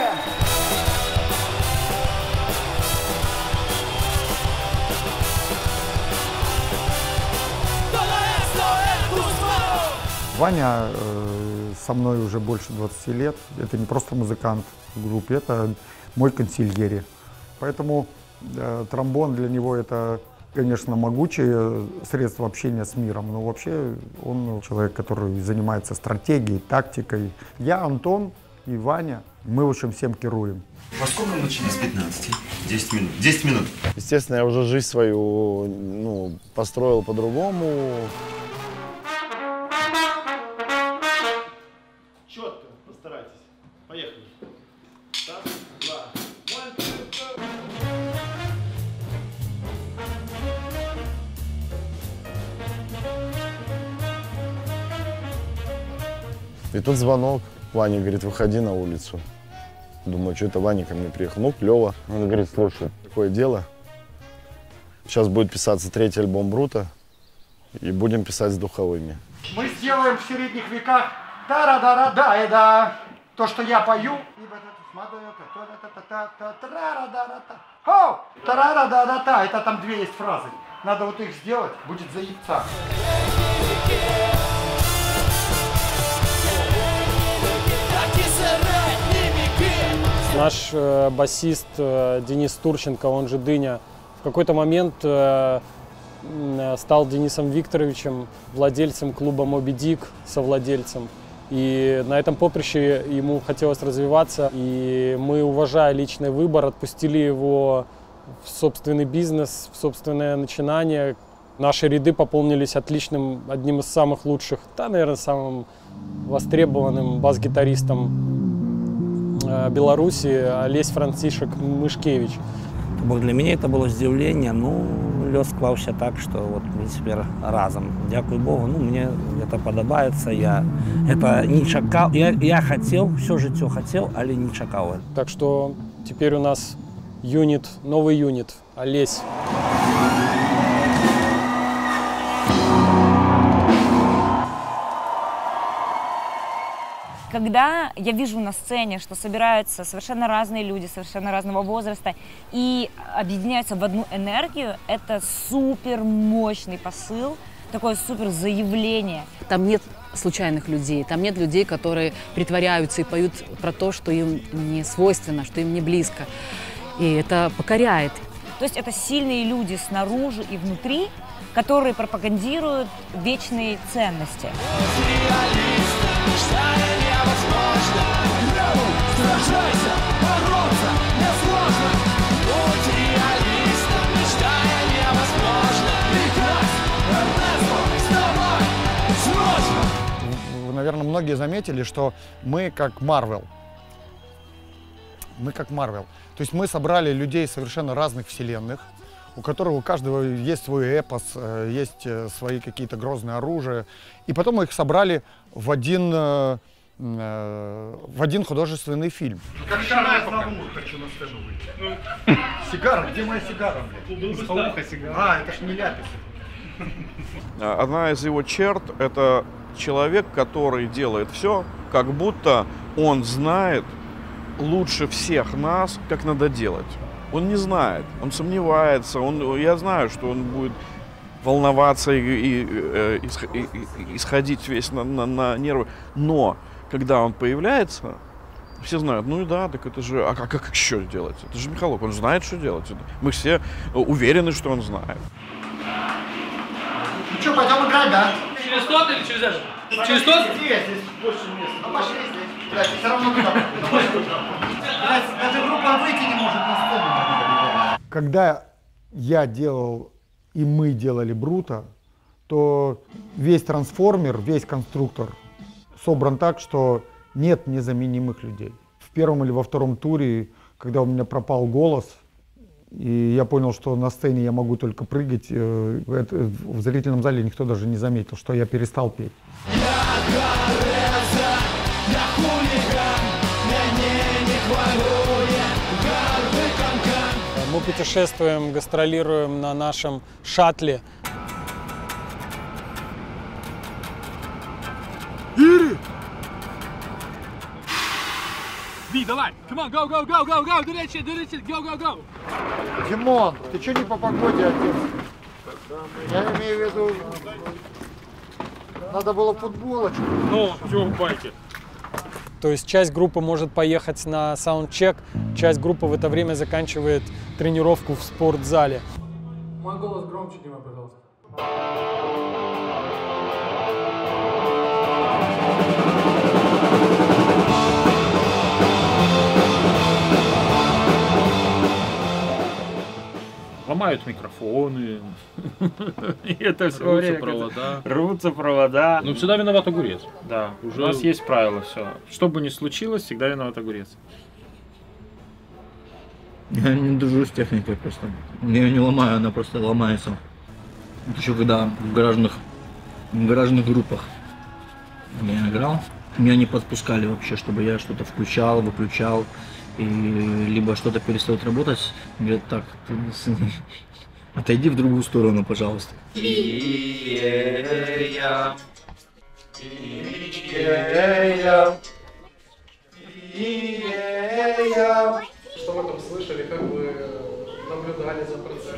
Ваня э, со мной уже больше двадцати лет. Это не просто музыкант в группе, это мой консильери. Поэтому э, тромбон для него это, конечно, могучее средство общения с миром, но вообще он человек, который занимается стратегией, тактикой. Я, Антон и Ваня, мы, в общем, всем керуем. Во сколько начали? С пятнадцати. десять минут. десять минут. Естественно, я уже жизнь свою, ну, построил по-другому. Четко постарайтесь. Поехали. Раз, два. И тут звонок. Ваня говорит, выходи на улицу. Думаю, что это Ваня ко мне приехал. Ну, клево. Он говорит, слушай, такое дело. Сейчас будет писаться третий альбом Бруто. И будем писать с духовыми. Мы сделаем в средних веках та-ра-да-ра-да-да. То, что я пою. Та-ра-да-да-да. Это там две есть фразы. Надо вот их сделать, будет заебца. Наш э, басист э, Денис Турченко, он же Дыня, в какой-то момент э, стал Денисом Викторовичем, владельцем клуба «Моби Дик», совладельцем. И на этом поприще ему хотелось развиваться, и мы, уважая личный выбор, отпустили его в собственный бизнес, в собственное начинание. Наши ряды пополнились отличным, одним из самых лучших, да, наверное, самым востребованным бас-гитаристом Беларуси, Олесь Францишек Мышкевич. Для меня это было здивление, ну, лёс склаўся так, что вот мы теперь разом. Дякую Богу, ну, мне это подобается, я это не чакал, я, я хотел, все жыццё хотел, але не чакал. Так что теперь у нас юнит, новый юнит, Олесь. Когда я вижу на сцене, что собираются совершенно разные люди, совершенно разного возраста и объединяются в одну энергию, это супер мощный посыл, такое супер заявление. Там нет случайных людей, там нет людей, которые притворяются и поют про то, что им не свойственно, что им не близко. И это покоряет. То есть это сильные люди снаружи и внутри, которые пропагандируют вечные ценности. Сражайся, бороться несложно. наверное, многие заметили, что мы как Марвел. Мы как Марвел. То есть мы собрали людей совершенно разных вселенных, у которых у каждого есть свой эпос, есть свои какие-то грозные оружия. И потом мы их собрали в один, в один художественный фильм. Как я хочу на сцену выйти. Сигара? Где моя сигара, блядь? А, это ж не ляпис. Одна из его черт – это человек, который делает все, как будто он знает лучше всех нас, как надо делать. Он не знает, он сомневается, он, я знаю, что он будет волноваться и, и, и, и исходить весь на, на, на нервы, но когда он появляется, все знают, ну и да, так это же, а как, как еще делать? Это же Михалок, он знает, что делать. Мы все уверены, что он знает. Ну что, пойдем играть, да? Через тот или через этот? Через тот? Здесь, здесь больше места. Ну пошли здесь. Блядь, все равно туда. Блядь, даже группа выйти не может на сцену. Когда я делал и мы делали Брута, то весь трансформер, весь конструктор собран так, что нет незаменимых людей. В первом или во втором туре, когда у меня пропал голос, и я понял, что на сцене я могу только прыгать, это, в зрительном зале никто даже не заметил, что я перестал петь. Мы путешествуем, гастролируем на нашем шаттле. Ири! Ви, давай! Come on, go, go, go, go, go! Дуречи, дуречи, go, go, go! Димон, ты что не по погоде, отец? Я имею в виду, надо было футболочку. Ну, чего в байке? То есть часть группы может поехать на саундчек, часть группы в это время заканчивает тренировку в спортзале. Мой голос громче, Дима, пожалуйста. Ломают микрофоны. Это все рвутся провода. Рвутся провода. Ну, всегда виноват огурец. Да, Уже... у нас есть правило, все. Что бы ни случилось, всегда виноват огурец. Я не дружу с техникой просто. Я ее не ломаю, она просто ломается. Это еще когда в гаражных, в гаражных группах я играл, меня не подпускали вообще, чтобы я что-то включал, выключал. И либо что-то перестает работать, говорят, так, ты отойди в другую сторону, пожалуйста. Что вы там слышали, как вы наблюдали за процессом?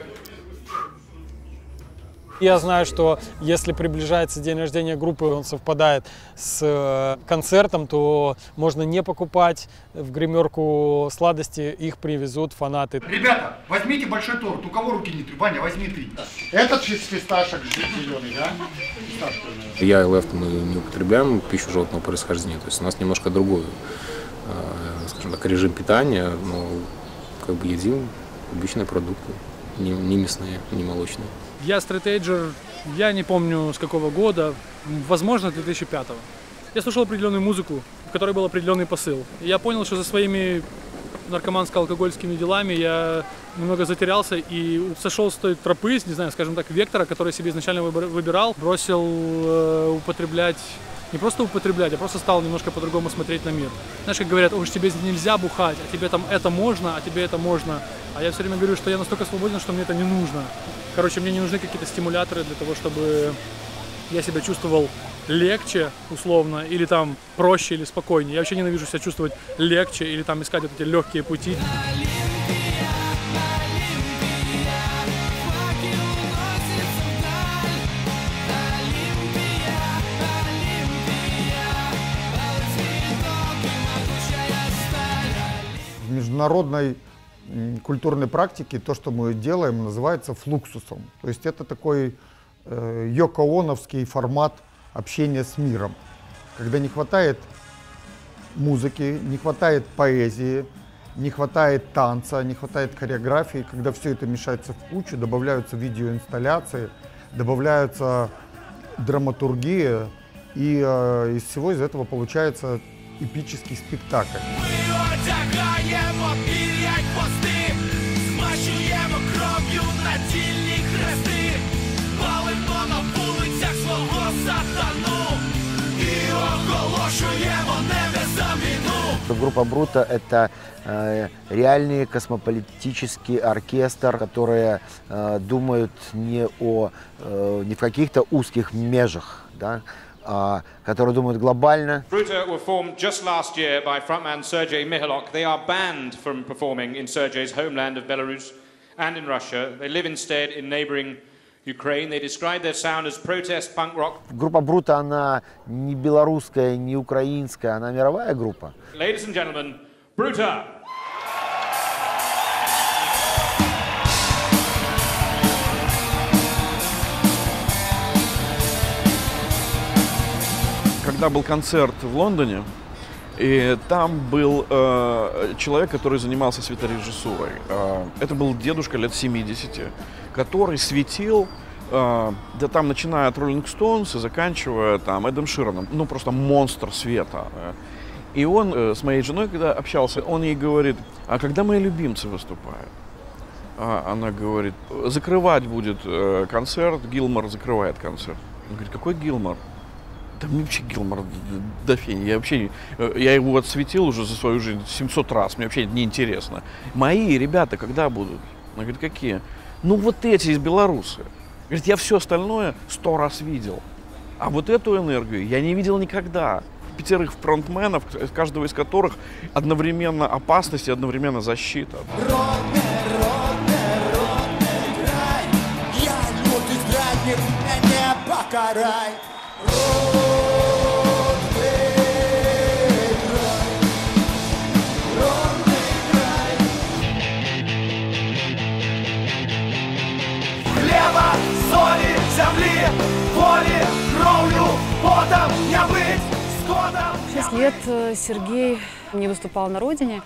Я знаю, что если приближается день рождения группы, он совпадает с концертом, то можно не покупать в гримерку сладости, их привезут фанаты. Ребята, возьмите большой торт. У кого руки не трясут? Ваня, возьми ты. Этот фисташек зеленый, да? Я и Лефт мы не употребляем пищу животного происхождения, то есть у нас немножко другой, скажем так, режим питания, но как бы едим обычные продукты, не, не мясные, не молочные. Я стратейджер, я не помню с какого года, возможно, две тысячи пятого. Я слушал определенную музыку, в которой был определенный посыл. И я понял, что за своими наркоманско-алкогольскими делами я немного затерялся и сошел с той тропы, не знаю, скажем так, вектора, который себе изначально выбирал, бросил э, употреблять, не просто употреблять, а просто стал немножко по-другому смотреть на мир. Знаешь, как говорят, уж тебе нельзя бухать, а тебе там это можно, а тебе это можно. А я все время говорю, что я настолько свободен, что мне это не нужно. Короче, мне не нужны какие-то стимуляторы для того, чтобы я себя чувствовал легче, условно, или там проще, или спокойнее. Я вообще ненавижу себя чувствовать легче, или там искать вот эти легкие пути. В международной культурной практике то, что мы делаем, называется флуксусом. То есть это такой э, йоко-оновский формат общения с миром, когда не хватает музыки, не хватает поэзии, не хватает танца, не хватает хореографии, когда все это мешается в кучу, добавляются видеоинсталляции, добавляются драматургия, И э, из всего из этого получается эпический спектакль. Одягаємо пір'я й хвости, змащуємо кров'ю надільні хрести, палимо на вулицях свого сатану і оголошуємо небесам війну. Группа Брута — это э, реальный космополитический оркестр, которые э, думают не о э, не в каких-то узких межах, да, Uh, которые думают глобально. Bruta were formed just last year by frontman Sergei Mihalok. They are banned from performing in Sergei's homeland of Belarus and in Russia. They live instead in neighboring Ukraine. They describe their sound as protest punk rock. Группа Брута, она не белорусская, не украинская, она мировая группа. Ladies and gentlemen, Bruta. Когда был концерт в Лондоне, и там был э, человек, который занимался светорежиссурой. Э, это был дедушка лет семидесяти, который светил, э, да там начиная от Rolling Stones и заканчивая там Эдом Шираном. Ну просто монстр света. И он э, с моей женой, когда общался, он ей говорит: а когда мои любимцы выступают? А она говорит: закрывать будет э, концерт, Гилмор закрывает концерт. Он говорит: какой Гилмор? Да мне вообще Гилмор до фени. Я вообще, я его отсветил уже за свою жизнь семьсот раз. Мне вообще не интересно. Мои ребята когда будут? Она говорит: какие? Ну вот эти из Беларуси. Говорит: я все остальное сто раз видел. А вот эту энергию я не видел никогда. Пятерых фронтменов, каждого из которых одновременно опасность и одновременно защита. Родне, родне, родне край, я лютый здравник, меня не покарай. Хлеба, соли, земли, воли, кровью, потом не быть скотом. Шесть лет Сергей не выступал на родине,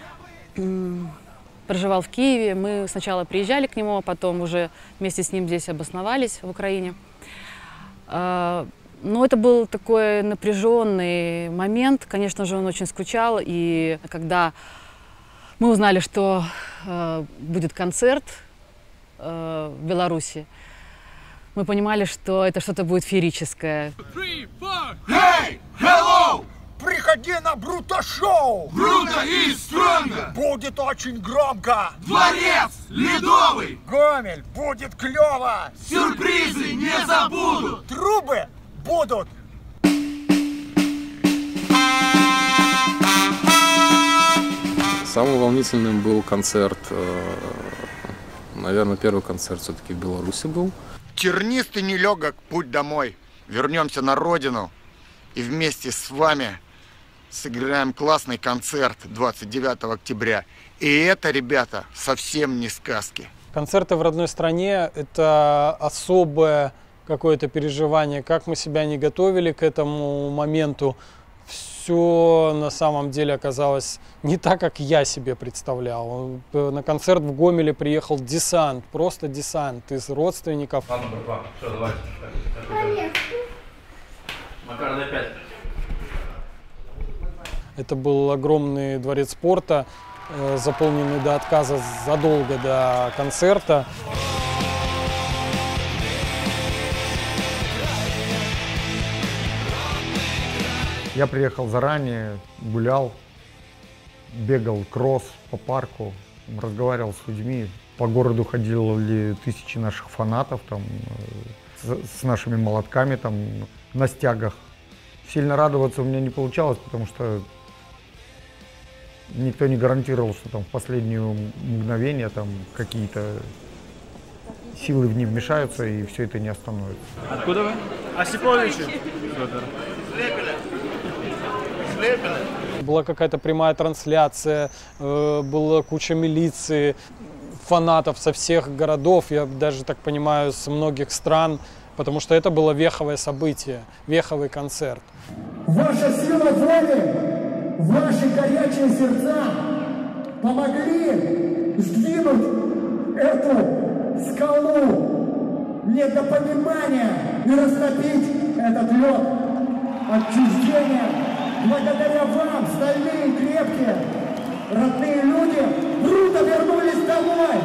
проживал в Киеве. Мы сначала приезжали к нему, а потом уже вместе с ним здесь обосновались в Украине. Но это был такой напряженный момент. Конечно же, он очень скучал. И когда мы узнали, что э, будет концерт э, в Беларуси, мы понимали, что это что-то будет феерическое. Hey, hello! Приходи на Брута Шоу! Брута и Стронга! Будет очень громко! Дворец Ледовый! Гомель! Будет клево! Сюрпризы не забудут! Трубы будут! Самым волнительным был концерт, наверное, первый концерт все-таки в Беларуси был. Тернистый нелегок путь домой. Вернемся на родину и вместе с вами сыграем классный концерт двадцать девятого октября. И это, ребята, совсем не сказки. Концерты в родной стране – это особое какое-то переживание. Как мы себя не готовили к этому моменту, все на самом деле оказалось не так, как я себе представлял. На концерт в Гомеле приехал десант, просто десант из родственников. Ладно, братва, все, давайте. Привет. Макар, дай пять. Это был огромный дворец спорта, заполненный до отказа задолго до концерта. Я приехал заранее, гулял, бегал кросс по парку, разговаривал с людьми. По городу ходили тысячи наших фанатов там, с, с нашими молотками там, на стягах. Сильно радоваться у меня не получалось, потому что никто не гарантировал, что там в последнее мгновение там какие-то силы в них вмешаются и все это не остановится. Откуда вы? Осиповичи. Была какая-то прямая трансляция, была куча милиции, фанатов со всех городов, я даже так понимаю, с многих стран, потому что это было веховое событие, веховый концерт. Ваша сила воли, ваши горячие сердца помогли сдвинуть эту скалу недопонимания и растопить этот лед. отчуждением. Благодаря вам, стальные, крепкие, родные люди, Бруто вернулись домой.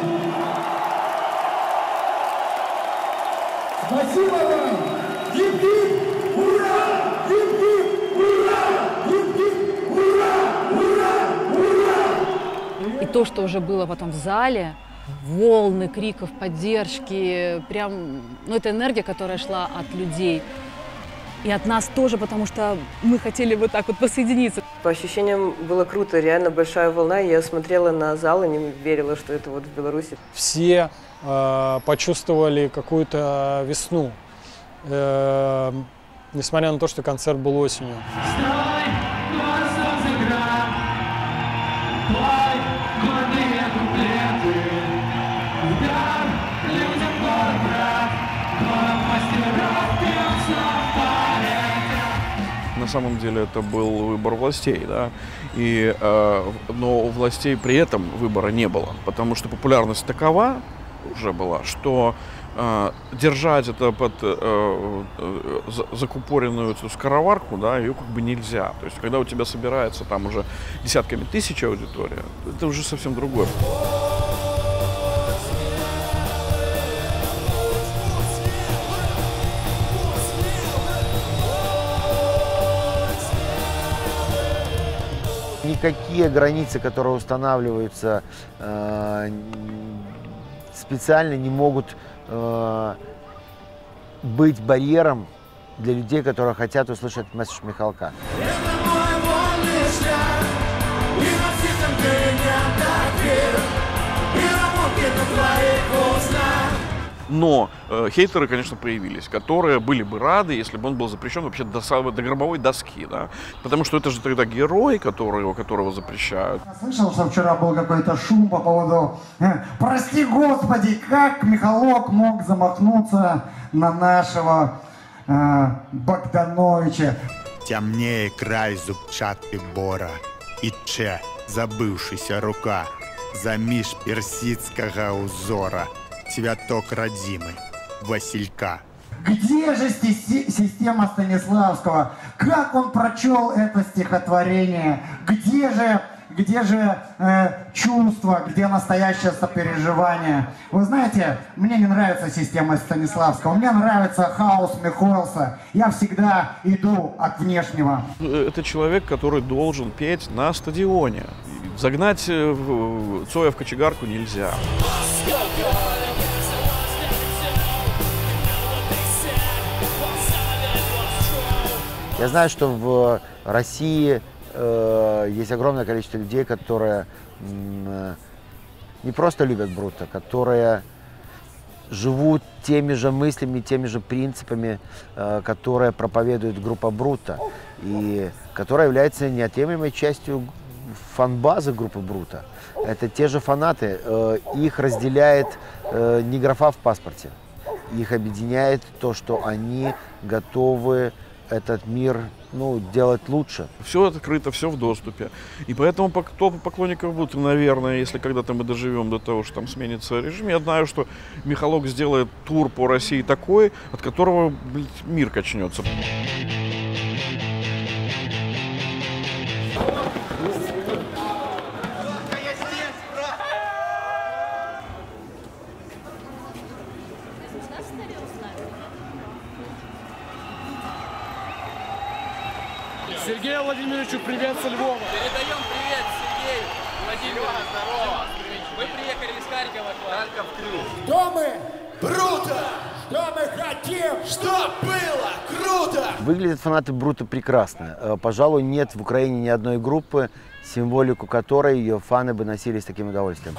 Спасибо вам! Гип-гип! Ура! Гип-гип! Ура! Гип-гип! Ура! Ура! Ура! И то, что уже было потом в зале, волны криков, поддержки, прям, ну, это энергия, которая шла от людей. И от нас тоже, потому что мы хотели вот так вот посоединиться. По ощущениям было круто, реально большая волна. Я смотрела на зал и не верила, что это вот в Беларуси. Все э, почувствовали какую-то весну, э, несмотря на то, что концерт был осенью. На самом деле это был выбор властей, да, и, э, но у властей при этом выбора не было, потому что популярность такова уже была, что э, держать это под э, э, закупоренную эту скороварку, да, ее как бы нельзя. То есть, когда у тебя собирается там уже десятками тысяч аудитория, это уже совсем другое. Никакие границы, которые устанавливаются э, специально, не могут э, быть барьером для людей, которые хотят услышать месседж Михалка. Но э, хейтеры, конечно, появились, которые были бы рады, если бы он был запрещен вообще до, до гробовой доски, да? Потому что это же тогда герой, которого, которого запрещают. Я слышал, что вчера был какой-то шум по поводу «Прости, Господи, как Михалок мог замахнуться на нашего э, Богдановича». Темнее край зубчатый бора, и че забывшийся рука, заміж персидского узора. Цвяток родимый, Василька. Где же система Станиславского? Как он прочел это стихотворение? Где же, где же э, чувство, где настоящее сопереживание? Вы знаете, мне не нравится система Станиславского, мне нравится хаос Михоэлса. Я всегда иду от внешнего. Это человек, который должен петь на стадионе. Загнать Цоя в кочегарку нельзя. Я знаю, что в России э, есть огромное количество людей, которые э, не просто любят Бруто, которые живут теми же мыслями, теми же принципами, э, которые проповедует группа Бруто, и которая является неотъемлемой частью фан-базы группы Бруто. Это те же фанаты, э, их разделяет э, не графа в паспорте, их объединяет то, что они готовы этот мир, ну, делать лучше. Все открыто, все в доступе. И поэтому толпы поклонников будут, наверное, если когда-то мы доживем до того, что там сменится режим. Я знаю, что Михалок сделает тур по России такой, от которого, блядь, мир качнется. Сергею Владимировичу привет со Львова. Передаем привет Сергею Владимировичу. Здорово. Мы приехали из Харькова. Харьков Крым. Что мы? Круто! Что мы хотим? Что было? Круто! Выглядят фанаты Бруто прекрасно. Пожалуй, нет в Украине ни одной группы, символику которой ее фаны бы носили с таким удовольствием.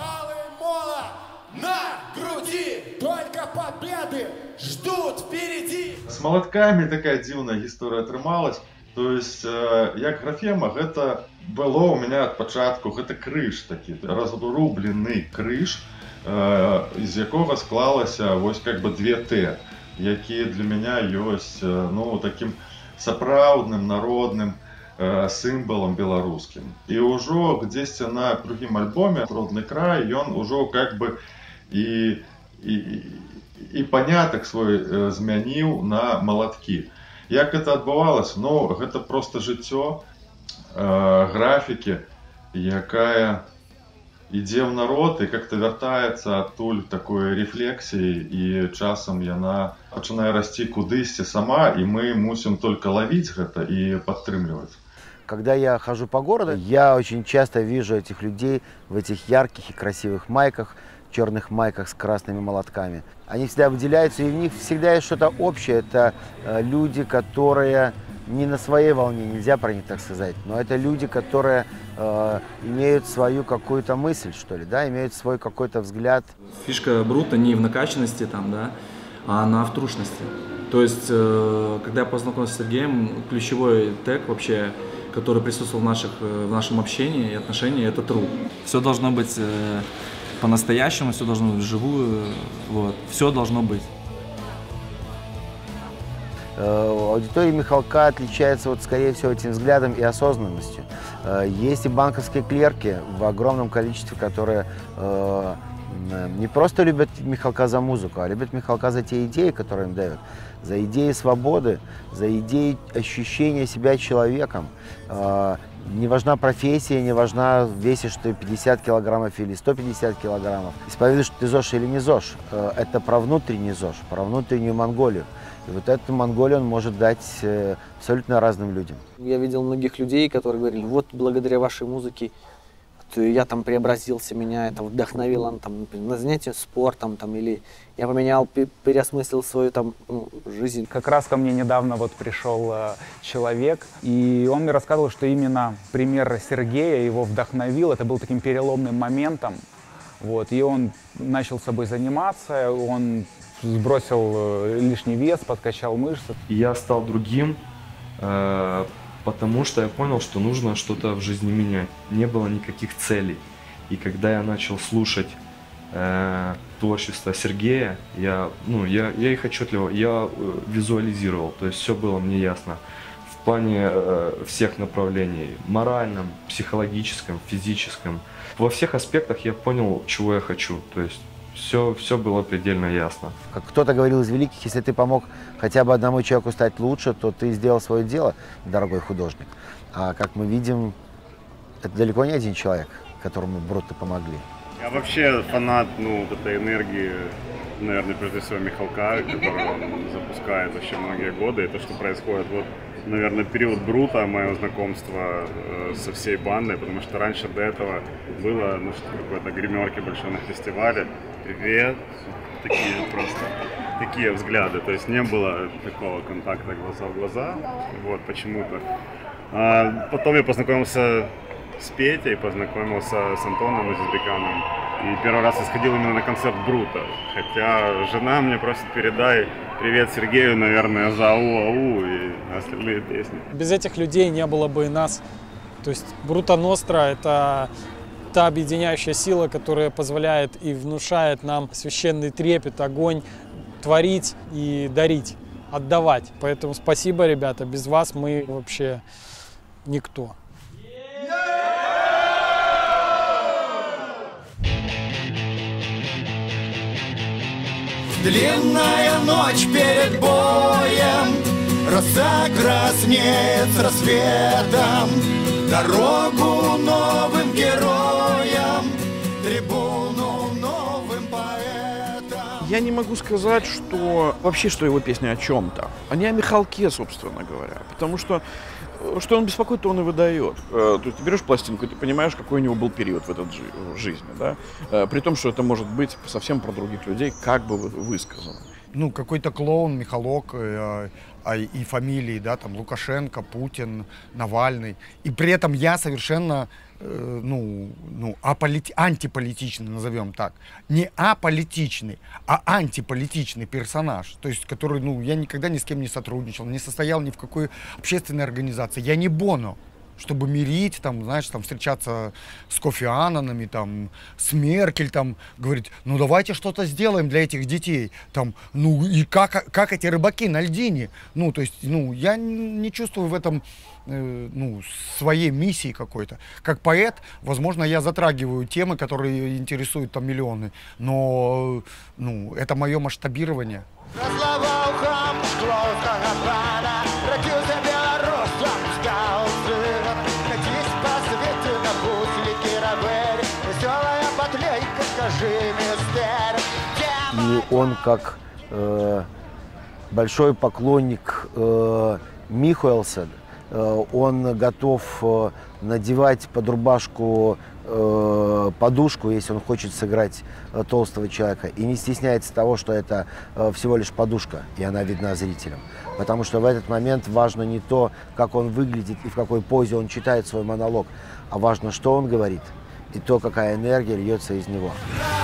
На груди только победы ждут впереди. С молотками такая дивная история атрымалась. То есть, э, як графема, гэта было у меня от пачатку, гэта крыж такі, разрублены крыж, э, з якога склалася вось как бы две Т, якія для меня ёсць, э, ну, таким сапраўдным народным э, сімвалам беларускім. І ўжо дзесьці на другім альбоме «Родны край» ён ужо как бы і, і, і панятак свой э, змяніў на малаткі. Як гэта адбывалася? Ну, гэта проста жыццё э, графікі, якая ідзе ў народ і как-то вяртаецца адтуль такой рэфлексіі, і часам яна пачынае расці кудысьці сама, і мы мусім только ловіць гэта і падтрымліваць. Когда я хожу по городу, я очень часто вижу этих людей в этих ярких и красивых майках, черных майках с красными молотками. Они всегда выделяются, и у них всегда есть что-то общее. Это люди, которые не на своей волне, нельзя про них так сказать, но это люди, которые э, имеют свою какую-то мысль, что ли, да, имеют свой какой-то взгляд. Фишка Брута не в накачанности, там, да, а на в трушности. То есть, э, когда я познакомился с Сергеем, ключевой тег вообще, который присутствовал в, наших, в нашем общении и отношении, это true. Все должно быть э, по-настоящему, все должно быть вживую, вот, все должно быть. Аудитория Михалка отличается, вот, скорее всего, этим взглядом и осознанностью. Есть и банковские клерки в огромном количестве, которые э, не просто любят Михалка за музыку, а любят Михалка за те идеи, которые им дают, за идеи свободы, за идеи ощущения себя человеком. Э, не важна профессия, не важна, весишь ты пятьдесят килограммов или сто пятьдесят килограммов. Исповедуешь ты ЗОЖ или не ЗОЖ. Э, это про внутренний ЗОЖ, про внутреннюю Монголию. И вот эту Монголию он может дать э, абсолютно разным людям. Я видел многих людей, которые говорили, вот благодаря вашей музыке я там преобразился, меня это вдохновило там, на занятия спортом, там, или я поменял, переосмыслил свою там, ну, жизнь. Как раз ко мне недавно вот пришел э, человек, и он мне рассказывал, что именно пример Сергея его вдохновил, это был таким переломным моментом, вот, и он начал собой заниматься, он сбросил лишний вес, подкачал мышцы. Я стал другим, э, потому что я понял, что нужно что-то в жизни менять. Не было никаких целей. И когда я начал слушать э, творчество Сергея, я, ну, я, я их отчетливо, я визуализировал, то есть все было мне ясно. В плане э, всех направлений, моральном, психологическом, физическом. Во всех аспектах я понял, чего я хочу. То есть Все, все было предельно ясно. Как кто-то говорил из великих, если ты помог хотя бы одному человеку стать лучше, то ты сделал свое дело, дорогой художник. А как мы видим, это далеко не один человек, которому Брута помогли. Я вообще фанат, ну, вот этой энергии, наверное, прежде всего Михалка, которую он запускает вообще многие годы. И то, что происходит, вот, наверное, период Брута, мое знакомство э, со всей бандой, потому что раньше до этого было, ну, что какой-то гримерки большой на фестивале. Привет, такие просто, такие взгляды, то есть не было такого контакта глаза в глаза, вот, почему-то. А потом я познакомился с Петей, познакомился с Антоном Азизбеканом, и первый раз я сходил именно на концерт Брута, хотя жена мне просит, передай привет Сергею, наверное, за ау-ау и остальные песни. Без этих людей не было бы и нас, то есть Брута Ностра — это та объединяющая сила, которая позволяет и внушает нам священный трепет, огонь творить и дарить, отдавать. Поэтому спасибо, ребята, без вас мы вообще никто. Длинная ночь перед боем, роса краснеет с рассветом, дорогу новым героям, трибуну новым поэтам. Я не могу сказать, что вообще, что его песни о чем-то. Они о Михалке, собственно говоря. Потому что, что он беспокоит, то он и выдает. То есть ты берешь пластинку, и ты понимаешь, какой у него был период в этой жизни. Да? При том, что это может быть совсем про других людей, как бы высказано. Ну, какой-то клоун, Михалок, э, э, и фамилии, да, там, Лукашенко, Путин, Навальный. И при этом я совершенно, э, ну, ну аполити- антиполитичный, назовем так. Не аполитичный, а антиполитичный персонаж. То есть, который, ну, я никогда ни с кем не сотрудничал, не состоял ни в какой общественной организации. Я не Боно, чтобы мирить, там, знаешь, там, встречаться с Кофи Аннанами, там, с Меркель, там, говорить, ну давайте что-то сделаем для этих детей, там, ну и как, как эти рыбаки на льдине, ну, то есть, ну, я не чувствую в этом, э, ну, своей миссии какой-то. Как поэт, возможно, я затрагиваю темы, которые интересуют там миллионы, но, ну, это мое масштабирование. Разломал хам, шкло, И он как э, большой поклонник э, Михоэлса, э, он готов э, надевать под рубашку э, подушку, если он хочет сыграть э, толстого человека, и не стесняется того, что это э, всего лишь подушка, и она видна зрителям. Потому что в этот момент важно не то, как он выглядит и в какой позе он читает свой монолог, а важно, что он говорит, и то, какая энергия льется из него.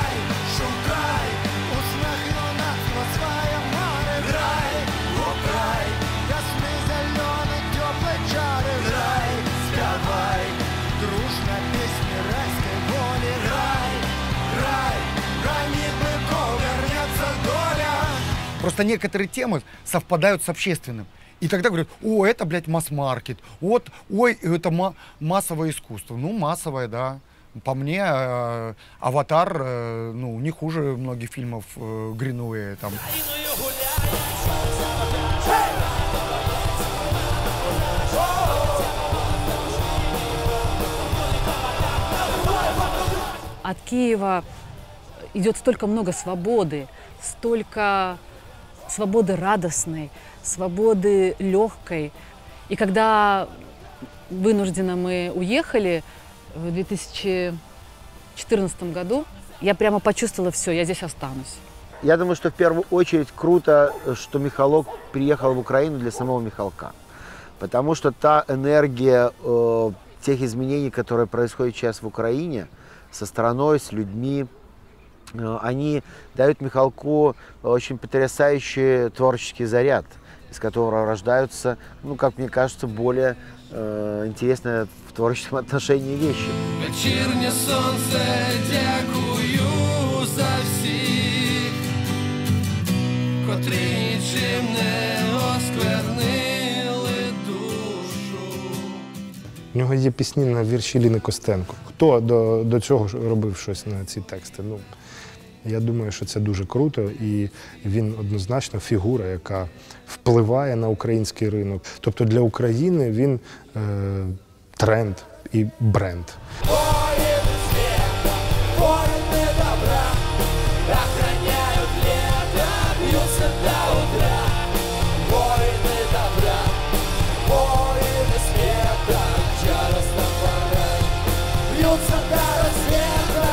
Просто некоторые темы совпадают с общественным. И тогда говорят, о, это, блядь, масс-маркет, вот, ой, это ма массовое искусство. Ну, массовое, да. По мне, э, «Аватар», э, ну, не хуже многих фильмов э, Гринуэя, там. От Киева идет столько много свободы, столько свободы радостной, свободы легкой. И когда вынужденно мы уехали в две тысячи четырнадцатом году, я прямо почувствовала, все, я здесь останусь. Я думаю, что в первую очередь круто, что Михалок приехал в Украину для самого Михалка. Потому что та энергия э, тех изменений, которые происходят сейчас в Украине, со страной, с людьми, э, они дают Михалку очень потрясающий творческий заряд, из которого рождаются, ну, как мне кажется, более э, интересные в творческом отношении вещи. Вечірнє сонце, дякую за всіх, котрі нічим не осквернили душу. У нього є пісні на вірші Ліни Костенко. Хто до, до цього робив щось на ці тексти? Ну, я думаю, що це дуже круто, і він однозначно фігура, яка впливає на український ринок. Тобто для України він е, тренд і бренд. Воїни света, воїни добра, охраняють лето, б'ються до утра. Воїни добра, воїни света, жаростно порой, б'ються до рассвета.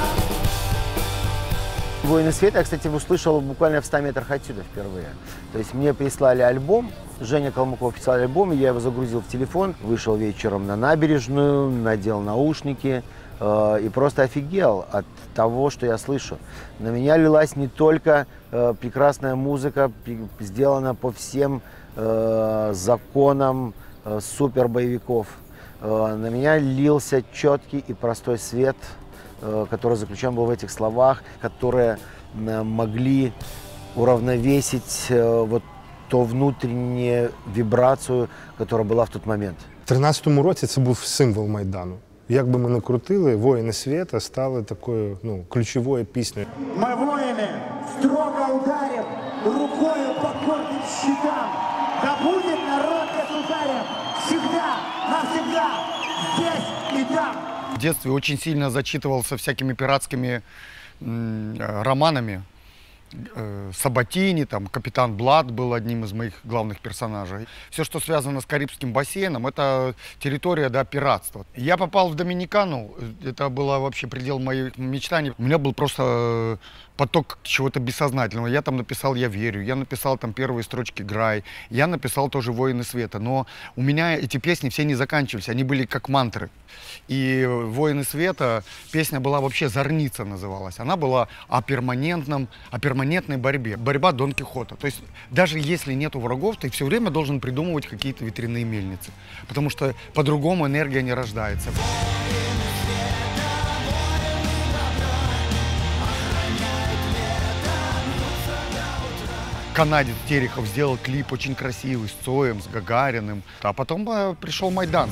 «Воины света» я, кстати, услышал буквально в ста метрах отсюда впервые. То есть мне прислали альбом, Женя Калмыков писал альбом, я его загрузил в телефон, вышел вечером на набережную, надел наушники э, и просто офигел от того, что я слышу. На меня лилась не только э, прекрасная музыка, сделана по всем э, законам э, супербоевиков. Э, на меня лился четкий и простой свет, который заключен был в этих словах, которые могли уравновесить вот ту внутреннюю вибрацию, которая была в тот момент. У тринадцятому році це був символ Майдану. Як би ми не крутили, «Воїни света» стали такою, ну, ключовою піснею. Мы воины, строго ударим рукою по гордым щитам. Да будет народ государем всегда, навсегда, здесь и там. В детстве очень сильно зачитывался всякими пиратскими м, романами. Э, Сабатини, там, Капитан Блад был одним из моих главных персонажей. Все, что связано с Карибским бассейном, это территория, да, пиратства. Я попал в Доминикану, это было вообще предел моих мечтаний. У меня был просто поток чего-то бессознательного. Я там написал «Я верю», я написал там первые строчки «Грай», я написал тоже «Воины света». Но у меня эти песни все не заканчивались, они были как мантры. И «Воины света», песня была вообще «Зорница» называлась. Она была о перманентном, о перманентной борьбе. Борьба Дон Кихота. То есть даже если нету врагов, ты все время должен придумывать какие-то ветряные мельницы. Потому что по-другому энергия не рождается. Канадец Терехов сделал клип очень красивый, с Цоем, с Гагариным. А потом э, пришел Майдан.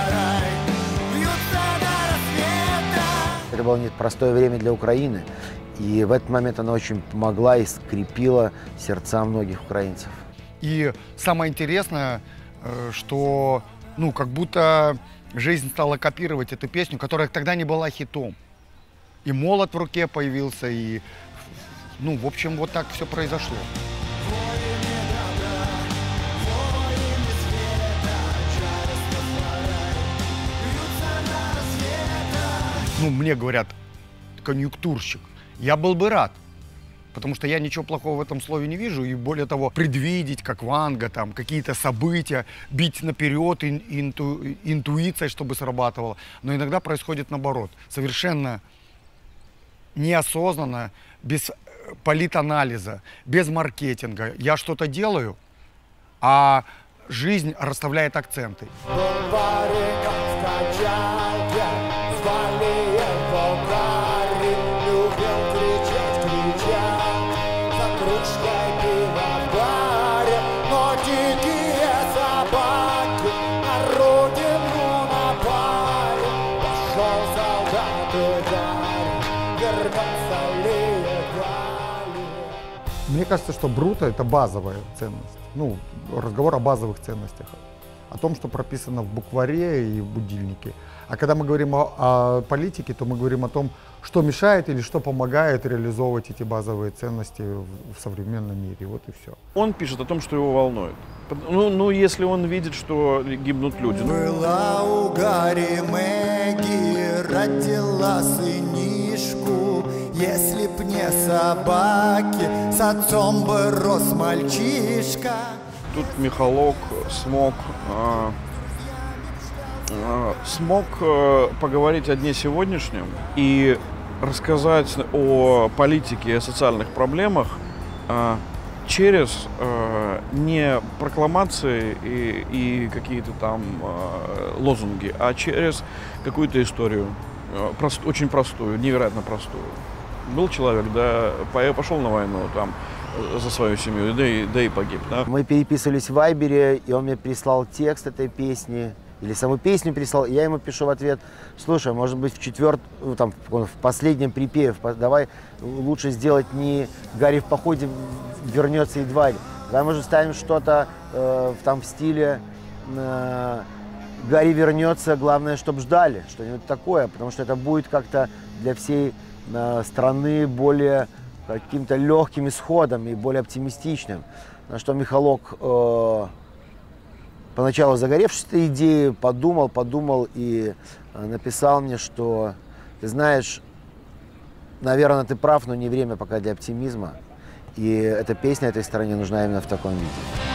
Это было непростое время для Украины. И в этот момент она очень помогла и скрепила сердца многих украинцев. И самое интересное, что ну, как будто жизнь стала копировать эту песню, которая тогда не была хитом. И молот в руке появился, и, ну, в общем, вот так все произошло. Ну, мне говорят, конъюнктурщик. Я был бы рад, потому что я ничего плохого в этом слове не вижу. И более того, предвидеть, как Ванга, там, какие-то события, бить наперед, инту, интуицией, чтобы срабатывало. Но иногда происходит наоборот. Совершенно неосознанно, без политанализа, без маркетинга. Я что-то делаю, а жизнь расставляет акценты. Мне кажется, что Бруто — это базовая ценность. Ну, разговор о базовых ценностях. О том, что прописано в букваре и в будильнике. А когда мы говорим о, о политике, то мы говорим о том, что мешает или что помогает реализовывать эти базовые ценности в, в современном мире. Вот и все. Он пишет о том, что его волнует. Ну, ну если он видит, что гибнут люди. Была у Гарри Мэгги, родила сынишку. Если б не собаки, с отцом бы рос мальчишка. Тут Михалок смог, э, э, смог э, поговорить о дне сегодняшнем и рассказать о политике и о социальных проблемах э, через э, не прокламации и, и какие-то там э, лозунги, а через какую-то историю, э, прост, очень простую, невероятно простую. Был человек, да, пошел на войну там за свою семью, да и, да и погиб. Да? Мы переписывались в Вайбере, и он мне прислал текст этой песни, или саму песню прислал, и я ему пишу в ответ: слушай, может быть, в четвертом, там, в последнем припеве, давай лучше сделать не «Гарри в походе вернется едва ли», давай, может, ставим что-то э, там в стиле э, «Гарри вернется, главное, чтобы ждали», что-нибудь такое, потому что это будет как-то для всей страны более каким-то легким исходом и более оптимистичным. На что Михалок, э, поначалу загоревшись этой идеей, подумал, подумал и э, написал мне, что, ты знаешь, наверное, ты прав, но не время пока для оптимизма. И эта песня этой стране нужна именно в таком виде.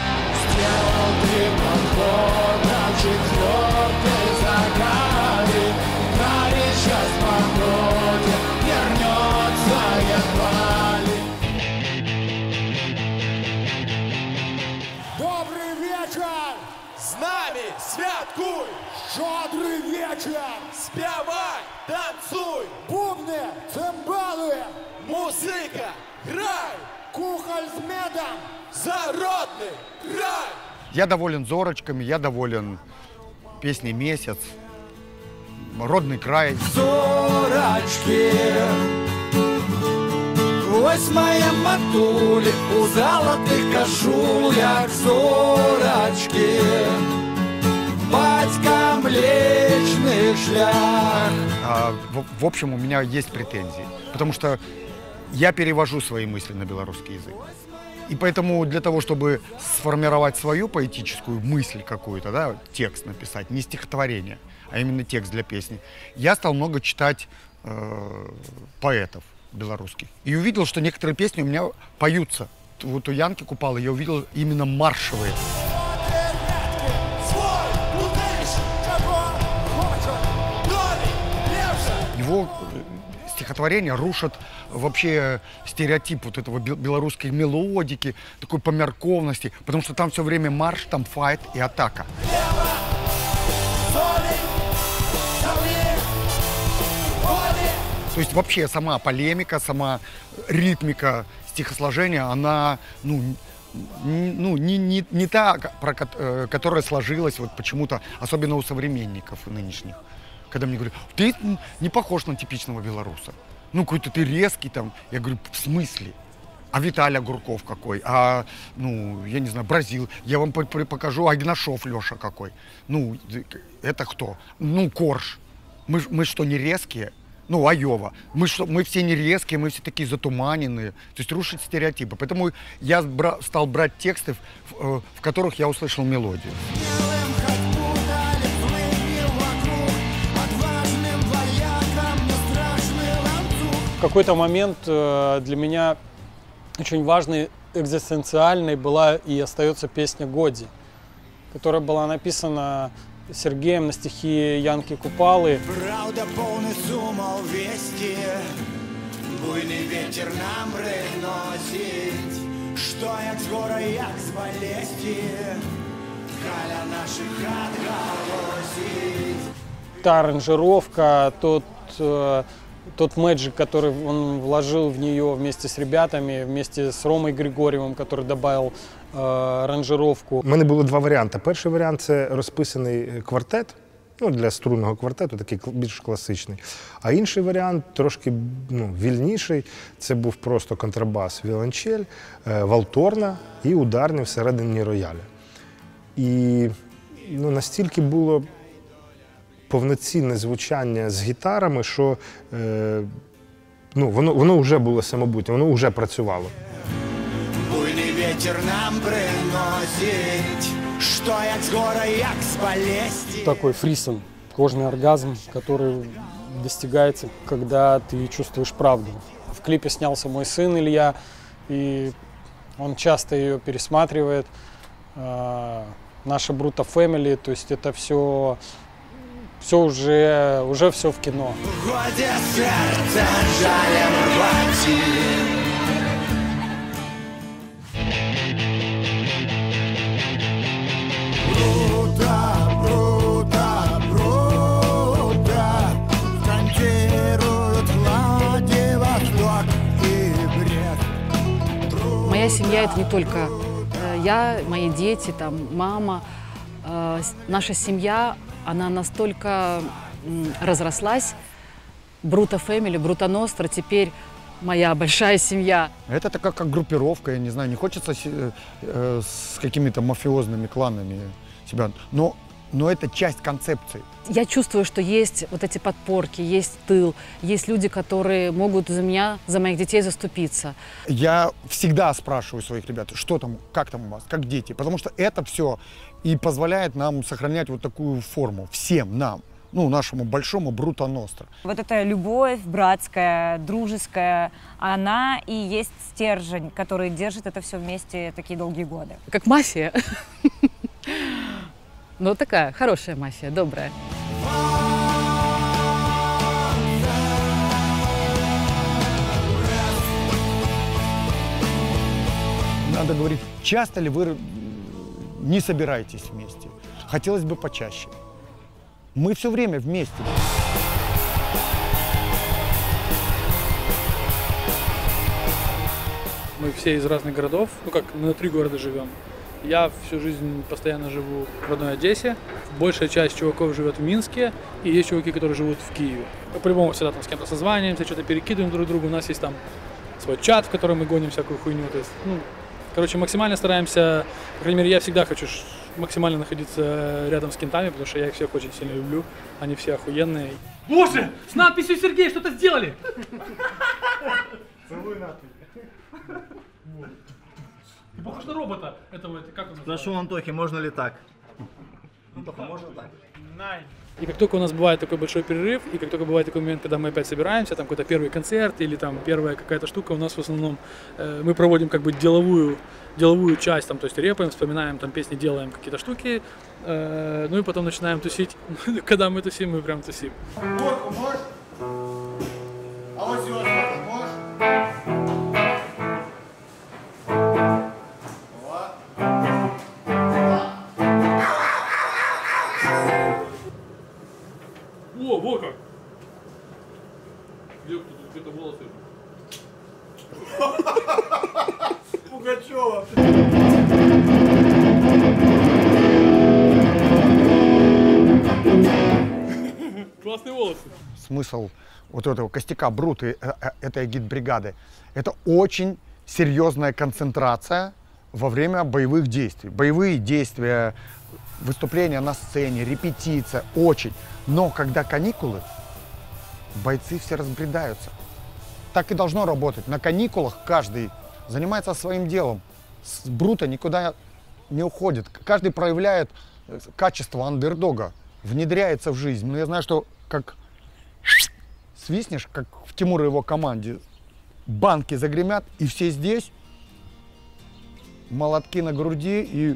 Добрый вечер! С нами святкуй! Щедрый вечер! Спевай, танцуй! Бубны, цимбалы! Музыка, грай! Кухоль с медом! Зародный край! Я доволен зорочками, я доволен песней «Месяц», «Родный край». Зорочки, ось моя матули, у золотых кашулях зорочки, батька млечных шлях. А, в, в общем, у меня есть претензии, потому что я перевожу свои мысли на белорусский язык. И поэтому для того, чтобы сформировать свою поэтическую мысль какую-то, да, текст написать, не стихотворение, а именно текст для песни, я стал много читать э, поэтов белорусских. И увидел, что некоторые песни у меня поются. Вот у Янки Купала я увидел именно маршевые. Его стихотворения рушат вообще стереотип вот этого белорусской мелодики, такой померкованности, потому что там все время марш, там файт и атака. То есть вообще сама полемика, сама ритмика стихосложения, она, ну, не, ну, не, не, не та, про, которая сложилась вот почему-то, особенно у современников нынешних. Когда мне говорят, ты не похож на типичного белоруса. Ну, какой-то ты резкий там. Я говорю, в смысле? А Виталий Огурков какой? А, ну, я не знаю, Бразил. Я вам покажу, Агнашов Леша какой. Ну, это кто? Ну, Корж. Мы, мы что, не резкие? Ну, Айова. Мы, что, мы все не резкие, мы все такие затуманенные. То есть рушить стереотипы. Поэтому я бра- стал брать тексты, в, в которых я услышал мелодию. В какой-то момент для меня очень важной, экзистенциальной была и остается песня «Годи», которая была написана Сергеем на стихи Янки Купалы. Правда, полный сумал вести, буйный ветер нам приносить, что як скоро, як з болезні, каля наших хат голосить. Та аранжировка, тот, тот мэджик, который он вложил в нее вместе с ребятами, вместе с Ромой Григорьевым, который добавил аранжировку. У мене було два варіанти. Перший варіант – це розписаний квартет, ну, для струнного квартету, такий більш класичний. А інший варіант, трошки ну, вільніший, це був просто контрабас, віолончель, валторна і ударний всередині рояля. І ну, настільки було повноцінне звучання з гітарами, що е, ну, воно, воно вже було самобутнє, воно вже працювало. Буйний ветер нам приносить, что як скоро, як з болезні. Такой фрисон, кожный оргазм, который достигается, когда ты чувствуешь правду. В клипе снялся мой сын Илья, и он часто ее пересматривает. Наша Bruta Family, то есть это все, все уже, уже все в кино. Годі серце жалем рвати. Брута, брута, брута, фронтируют Владивосток и Брест. Моя семья – это не только я, мои дети, там, мама. Наша семья, она настолько разрослась. Bruta Family, Bruta Nostra теперь моя большая семья. Это такая как группировка, я не знаю, не хочется э, э, с какими-то мафиозными кланами себя, но, но это часть концепции. Я чувствую, что есть вот эти подпорки, есть тыл, есть люди, которые могут за меня, за моих детей заступиться. Я всегда спрашиваю своих ребят, что там, как там у вас, как дети, потому что это все и позволяет нам сохранять вот такую форму, всем нам, ну, нашему большому Bruta Nostra. Вот эта любовь братская, дружеская, она и есть стержень, который держит это все вместе такие долгие годы. Как мафия. Ну, такая хорошая мафия, добрая. Надо говорить, часто ли вы не собираетесь вместе? Хотелось бы почаще. Мы все время вместе. Мы все из разных городов, ну как, мы на три города живем. Я всю жизнь постоянно живу в родной Одессе. Большая часть чуваков живет в Минске, и есть чуваки, которые живут в Киеве. Мы по-любому всегда там с кем-то созваниваемся, что-то перекидываем друг другу. У нас есть там свой чат, в котором мы гоним всякую хуйню. То есть, ну, короче, максимально стараемся, по крайней мере, я всегда хочу максимально находиться рядом с кентами, потому что я их всех очень сильно люблю. Они все охуенные. Боже, с надписью Сергей что-то сделали! Целую надпись. Ты похож на робота этого, как он называется? Спрошу Антохи, можно ли так? Антоха, можно так? И как только у нас бывает такой большой перерыв, и как только бывает такой момент, когда мы опять собираемся, там какой-то первый концерт или там первая какая-то штука, у нас в основном э, мы проводим как бы деловую, деловую часть, там, то есть репаем, вспоминаем там песни, делаем какие-то штуки, э, ну и потом начинаем тусить. Когда мы тусим, мы прям тусим. Горку можешь? А вот сюда можешь? О, вот как! Где тут где-то волосы? Пугачева! Классные волосы. смысл вот этого костяка Бруты, этой агитбригады. Это очень серьезная концентрация во время боевых действий. Боевые действия, выступления на сцене, репетиция, очень. Но когда каникулы, бойцы все разбредаются. Так и должно работать. На каникулах каждый занимается своим делом. С Брута никуда не уходит. Каждый проявляет качество андердога, внедряется в жизнь. Но я знаю, что как свистнешь, как в Тимура и его команде, банки загремят, и все здесь, молотки на груди и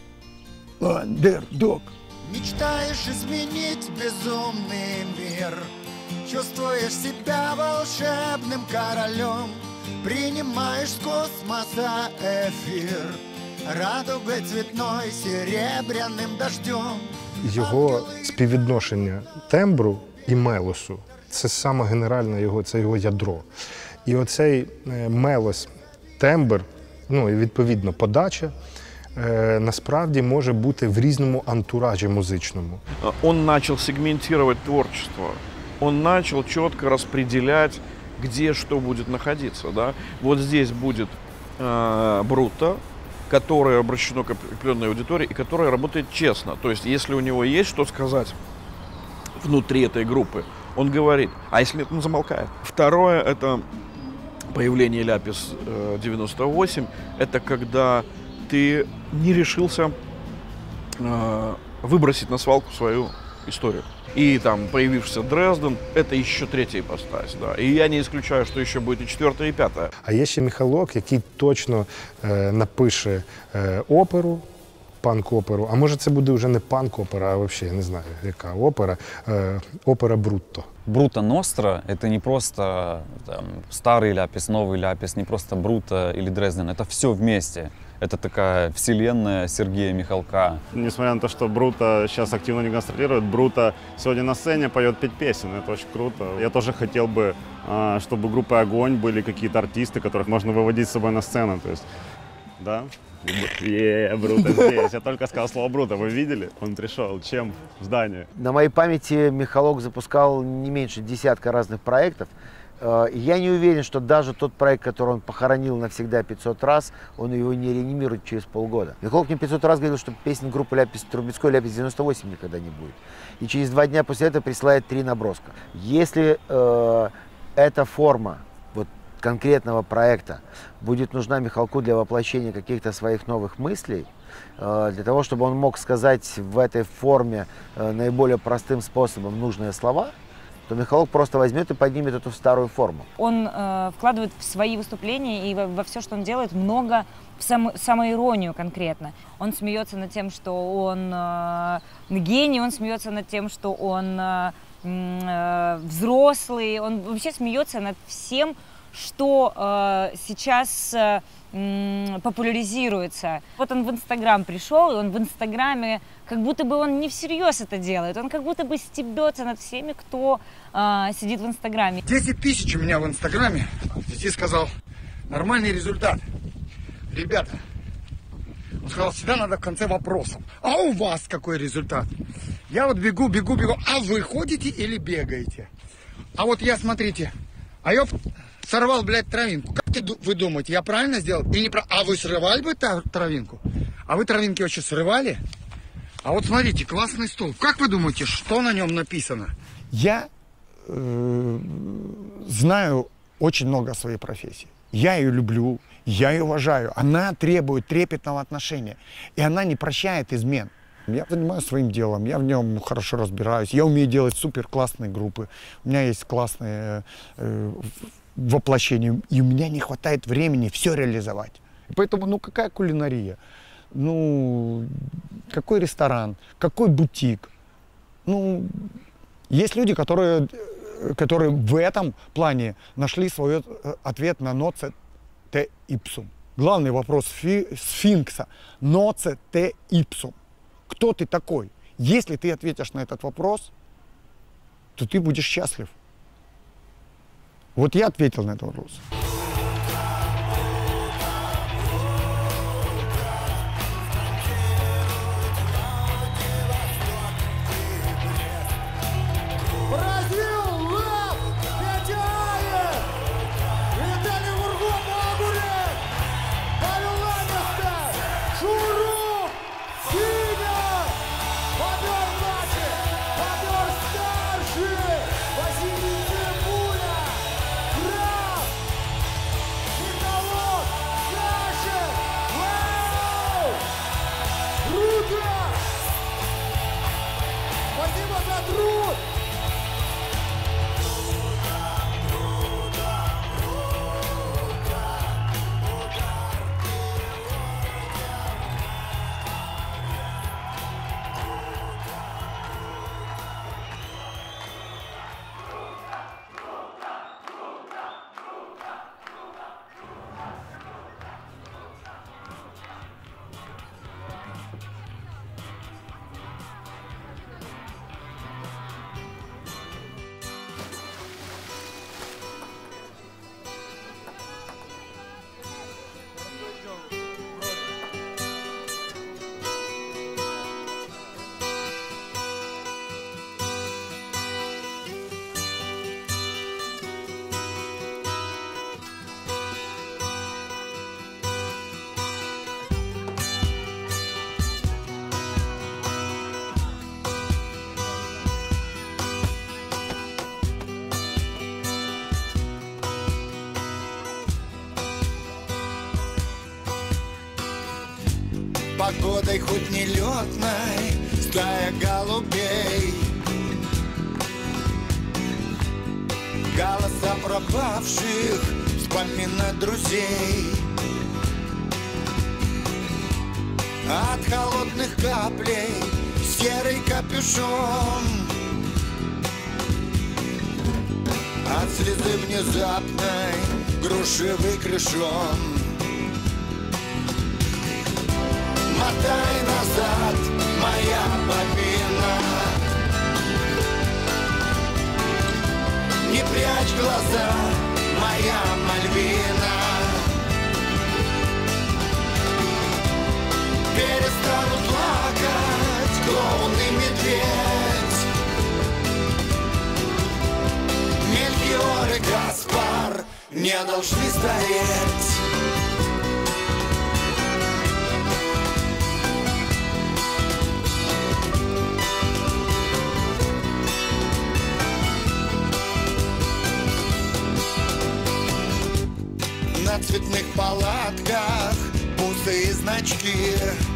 андердог. Мечтаешь изменить безумный мир, чувствуешь себя волшебным королем, принимаешь с космоса эфир, радугой цветной, серебряным дождем. Його співвідношення тембру і мелосу – це саме генеральне його, це його ядро. І оцей мелос, тембр, ну і відповідно подача, насправді може бути в різному антуражі музичному. Он начал сегментировать творчество, он начал четко распределять, где что будет находиться. Да? Вот здесь будет э, Бруто, которое обращено к определенной аудитории и которое работает честно. То есть, если у него есть что сказать внутри этой группы, он говорит, а если нет, он замолкает. Второе, это появление Ляпис девяносто восемь, это когда ты не решился э, выбросить на свалку свою историю. И там появившийся Дрезден, это еще третья ипостась, да. І я не исключаю, що ще буде і четверта, і п'ята. А є ще Михайлок, який точно е, напише е, оперу, панк-оперу, а може це буде вже не панк-опера, а взагалі, я не знаю, яка опера, е, опера Брутто. Бруто Ностра — это не просто там, старый Ляпис, новый Ляпис, не просто Бруто или Дрезден, это все вместе. Это такая вселенная Сергея Михалка. Несмотря на то, что Бруто сейчас активно не гастролирует, Бруто сегодня на сцене поет петь песен, это очень круто. Я тоже хотел бы, чтобы у группы «Огонь» были какие-то артисты, которых можно выводить с собой на сцену. То есть, да? Е, Бруто здесь. Я только сказал слово Бруто. Вы видели? Он пришел. Чем? В здание. На моей памяти Михалок запускал не меньше десятка разных проектов. Я не уверен, что даже тот проект, который он похоронил навсегда пятьсот раз, он его не реанимирует через полгода. Михалок мне пятьсот раз говорил, что песни группы Ляпис Трубецкой Ляпис девяносто восемь никогда не будет. И через два дня после этого присылает три наброска. Если э, эта форма вот, конкретного проекта будет нужна Михалку для воплощения каких-то своих новых мыслей, э, для того, чтобы он мог сказать в этой форме э, наиболее простым способом нужные слова, то Михалок просто возьмет и поднимет эту старую форму. Он э, вкладывает в свои выступления и во, во все, что он делает, много в само, самоиронию конкретно. Он смеется над тем, что он э, гений, он смеется над тем, что он э, э, взрослый, он вообще смеется над всем, что э, сейчас э, э, популяризируется. Вот он в Инстаграм пришел, и он в Инстаграме, как будто бы он не всерьез это делает, он как будто бы стебется над всеми, кто э, сидит в Инстаграме. десять тысяч у меня в Инстаграме, здесь сказал, нормальный результат. Ребята, он сказал, всегда надо в конце вопросов. А у вас какой результат? Я вот бегу, бегу, бегу, а вы ходите или бегаете? А вот я, смотрите, а я сорвал, блядь, травинку. Как вы думаете, я правильно сделал? И не прав... А вы срывали бы травинку? А вы травинки вообще срывали? А вот смотрите, классный стол. Как вы думаете, что на нем написано? Я э, знаю очень много о своей профессии. Я ее люблю, я ее уважаю. Она требует трепетного отношения. И она не прощает измен. Я занимаюсь своим делом, я в нем хорошо разбираюсь. Я умею делать супер классные группы. У меня есть классные э, воплощения. И у меня не хватает времени все реализовать. Поэтому, ну какая кулинария? Ну, какой ресторан, какой бутик. Ну, есть люди, которые, которые в этом плане нашли свой ответ на ноце те ипсум. Главный вопрос сфинкса. Ноце те ипсум. Кто ты такой? Если ты ответишь на этот вопрос, то ты будешь счастлив. Вот я ответил на этот вопрос. Бразил! погодой хоть нелетной, стая голубей. Голоса пропавших, вспомина друзей. От холодных каплей серый капюшон, от слезы внезапной грушевый крышон. Мотай назад, моя бобина, не прячь глаза, моя Мальвина. Перестану плакать клоун и медведь, Мельхиор и Гаспар не должны стареть. На цветных палатках пустые значки,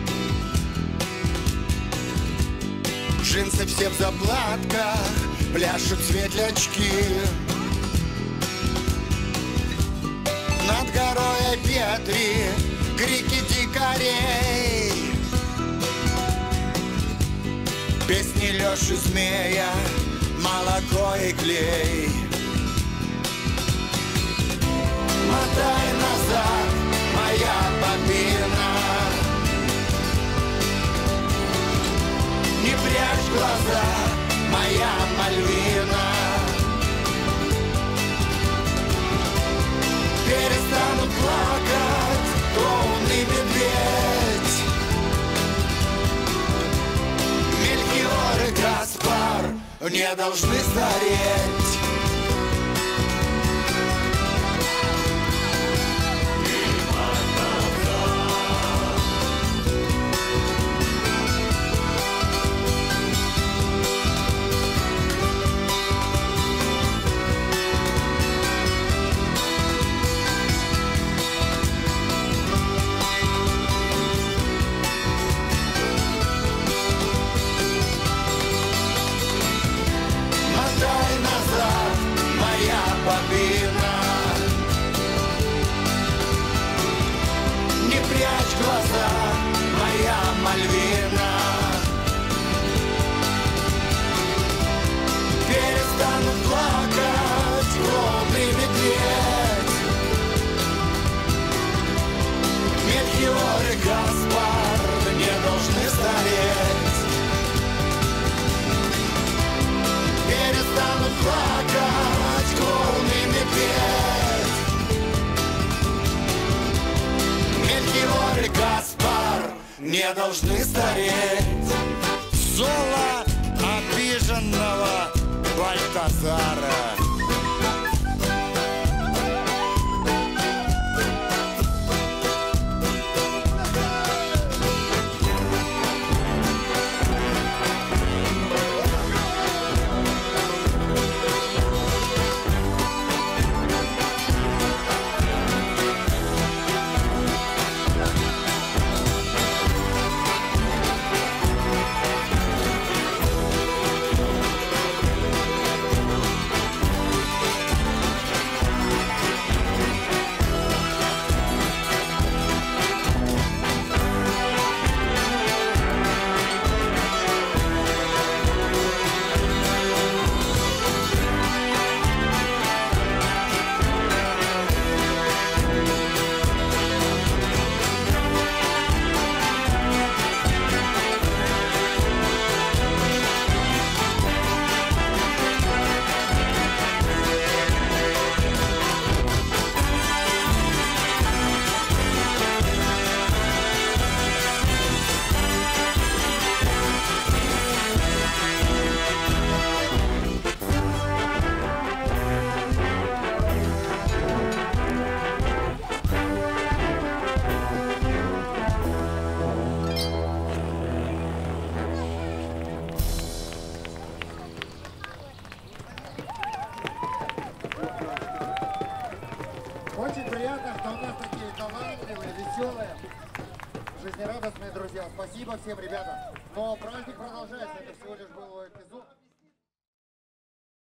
джинсы все в заплатках, пляшут светлячки. Над горой Петри крики дикарей, песни Лёши Змея, молоко и клей. Мотай назад, моя бобина, не прячь глаза, моя Мальвина. Перестанут плакать клоун и медведь, Мельхиор и Гаспар не должны стареть. Бобина, не прячь глаза, моя Мальвина. Перестанут плакать клоун и медведь, Мельхиор и Гаспар не должны стареть. Перестанут плакать клоун и медведь, Мельхиор и Гаспар не должны стареть. Соло обиженного Бальтазара. радостные, друзья. Спасибо всем, ребята. Но праздник продолжается. Это всего лишь был эпизод.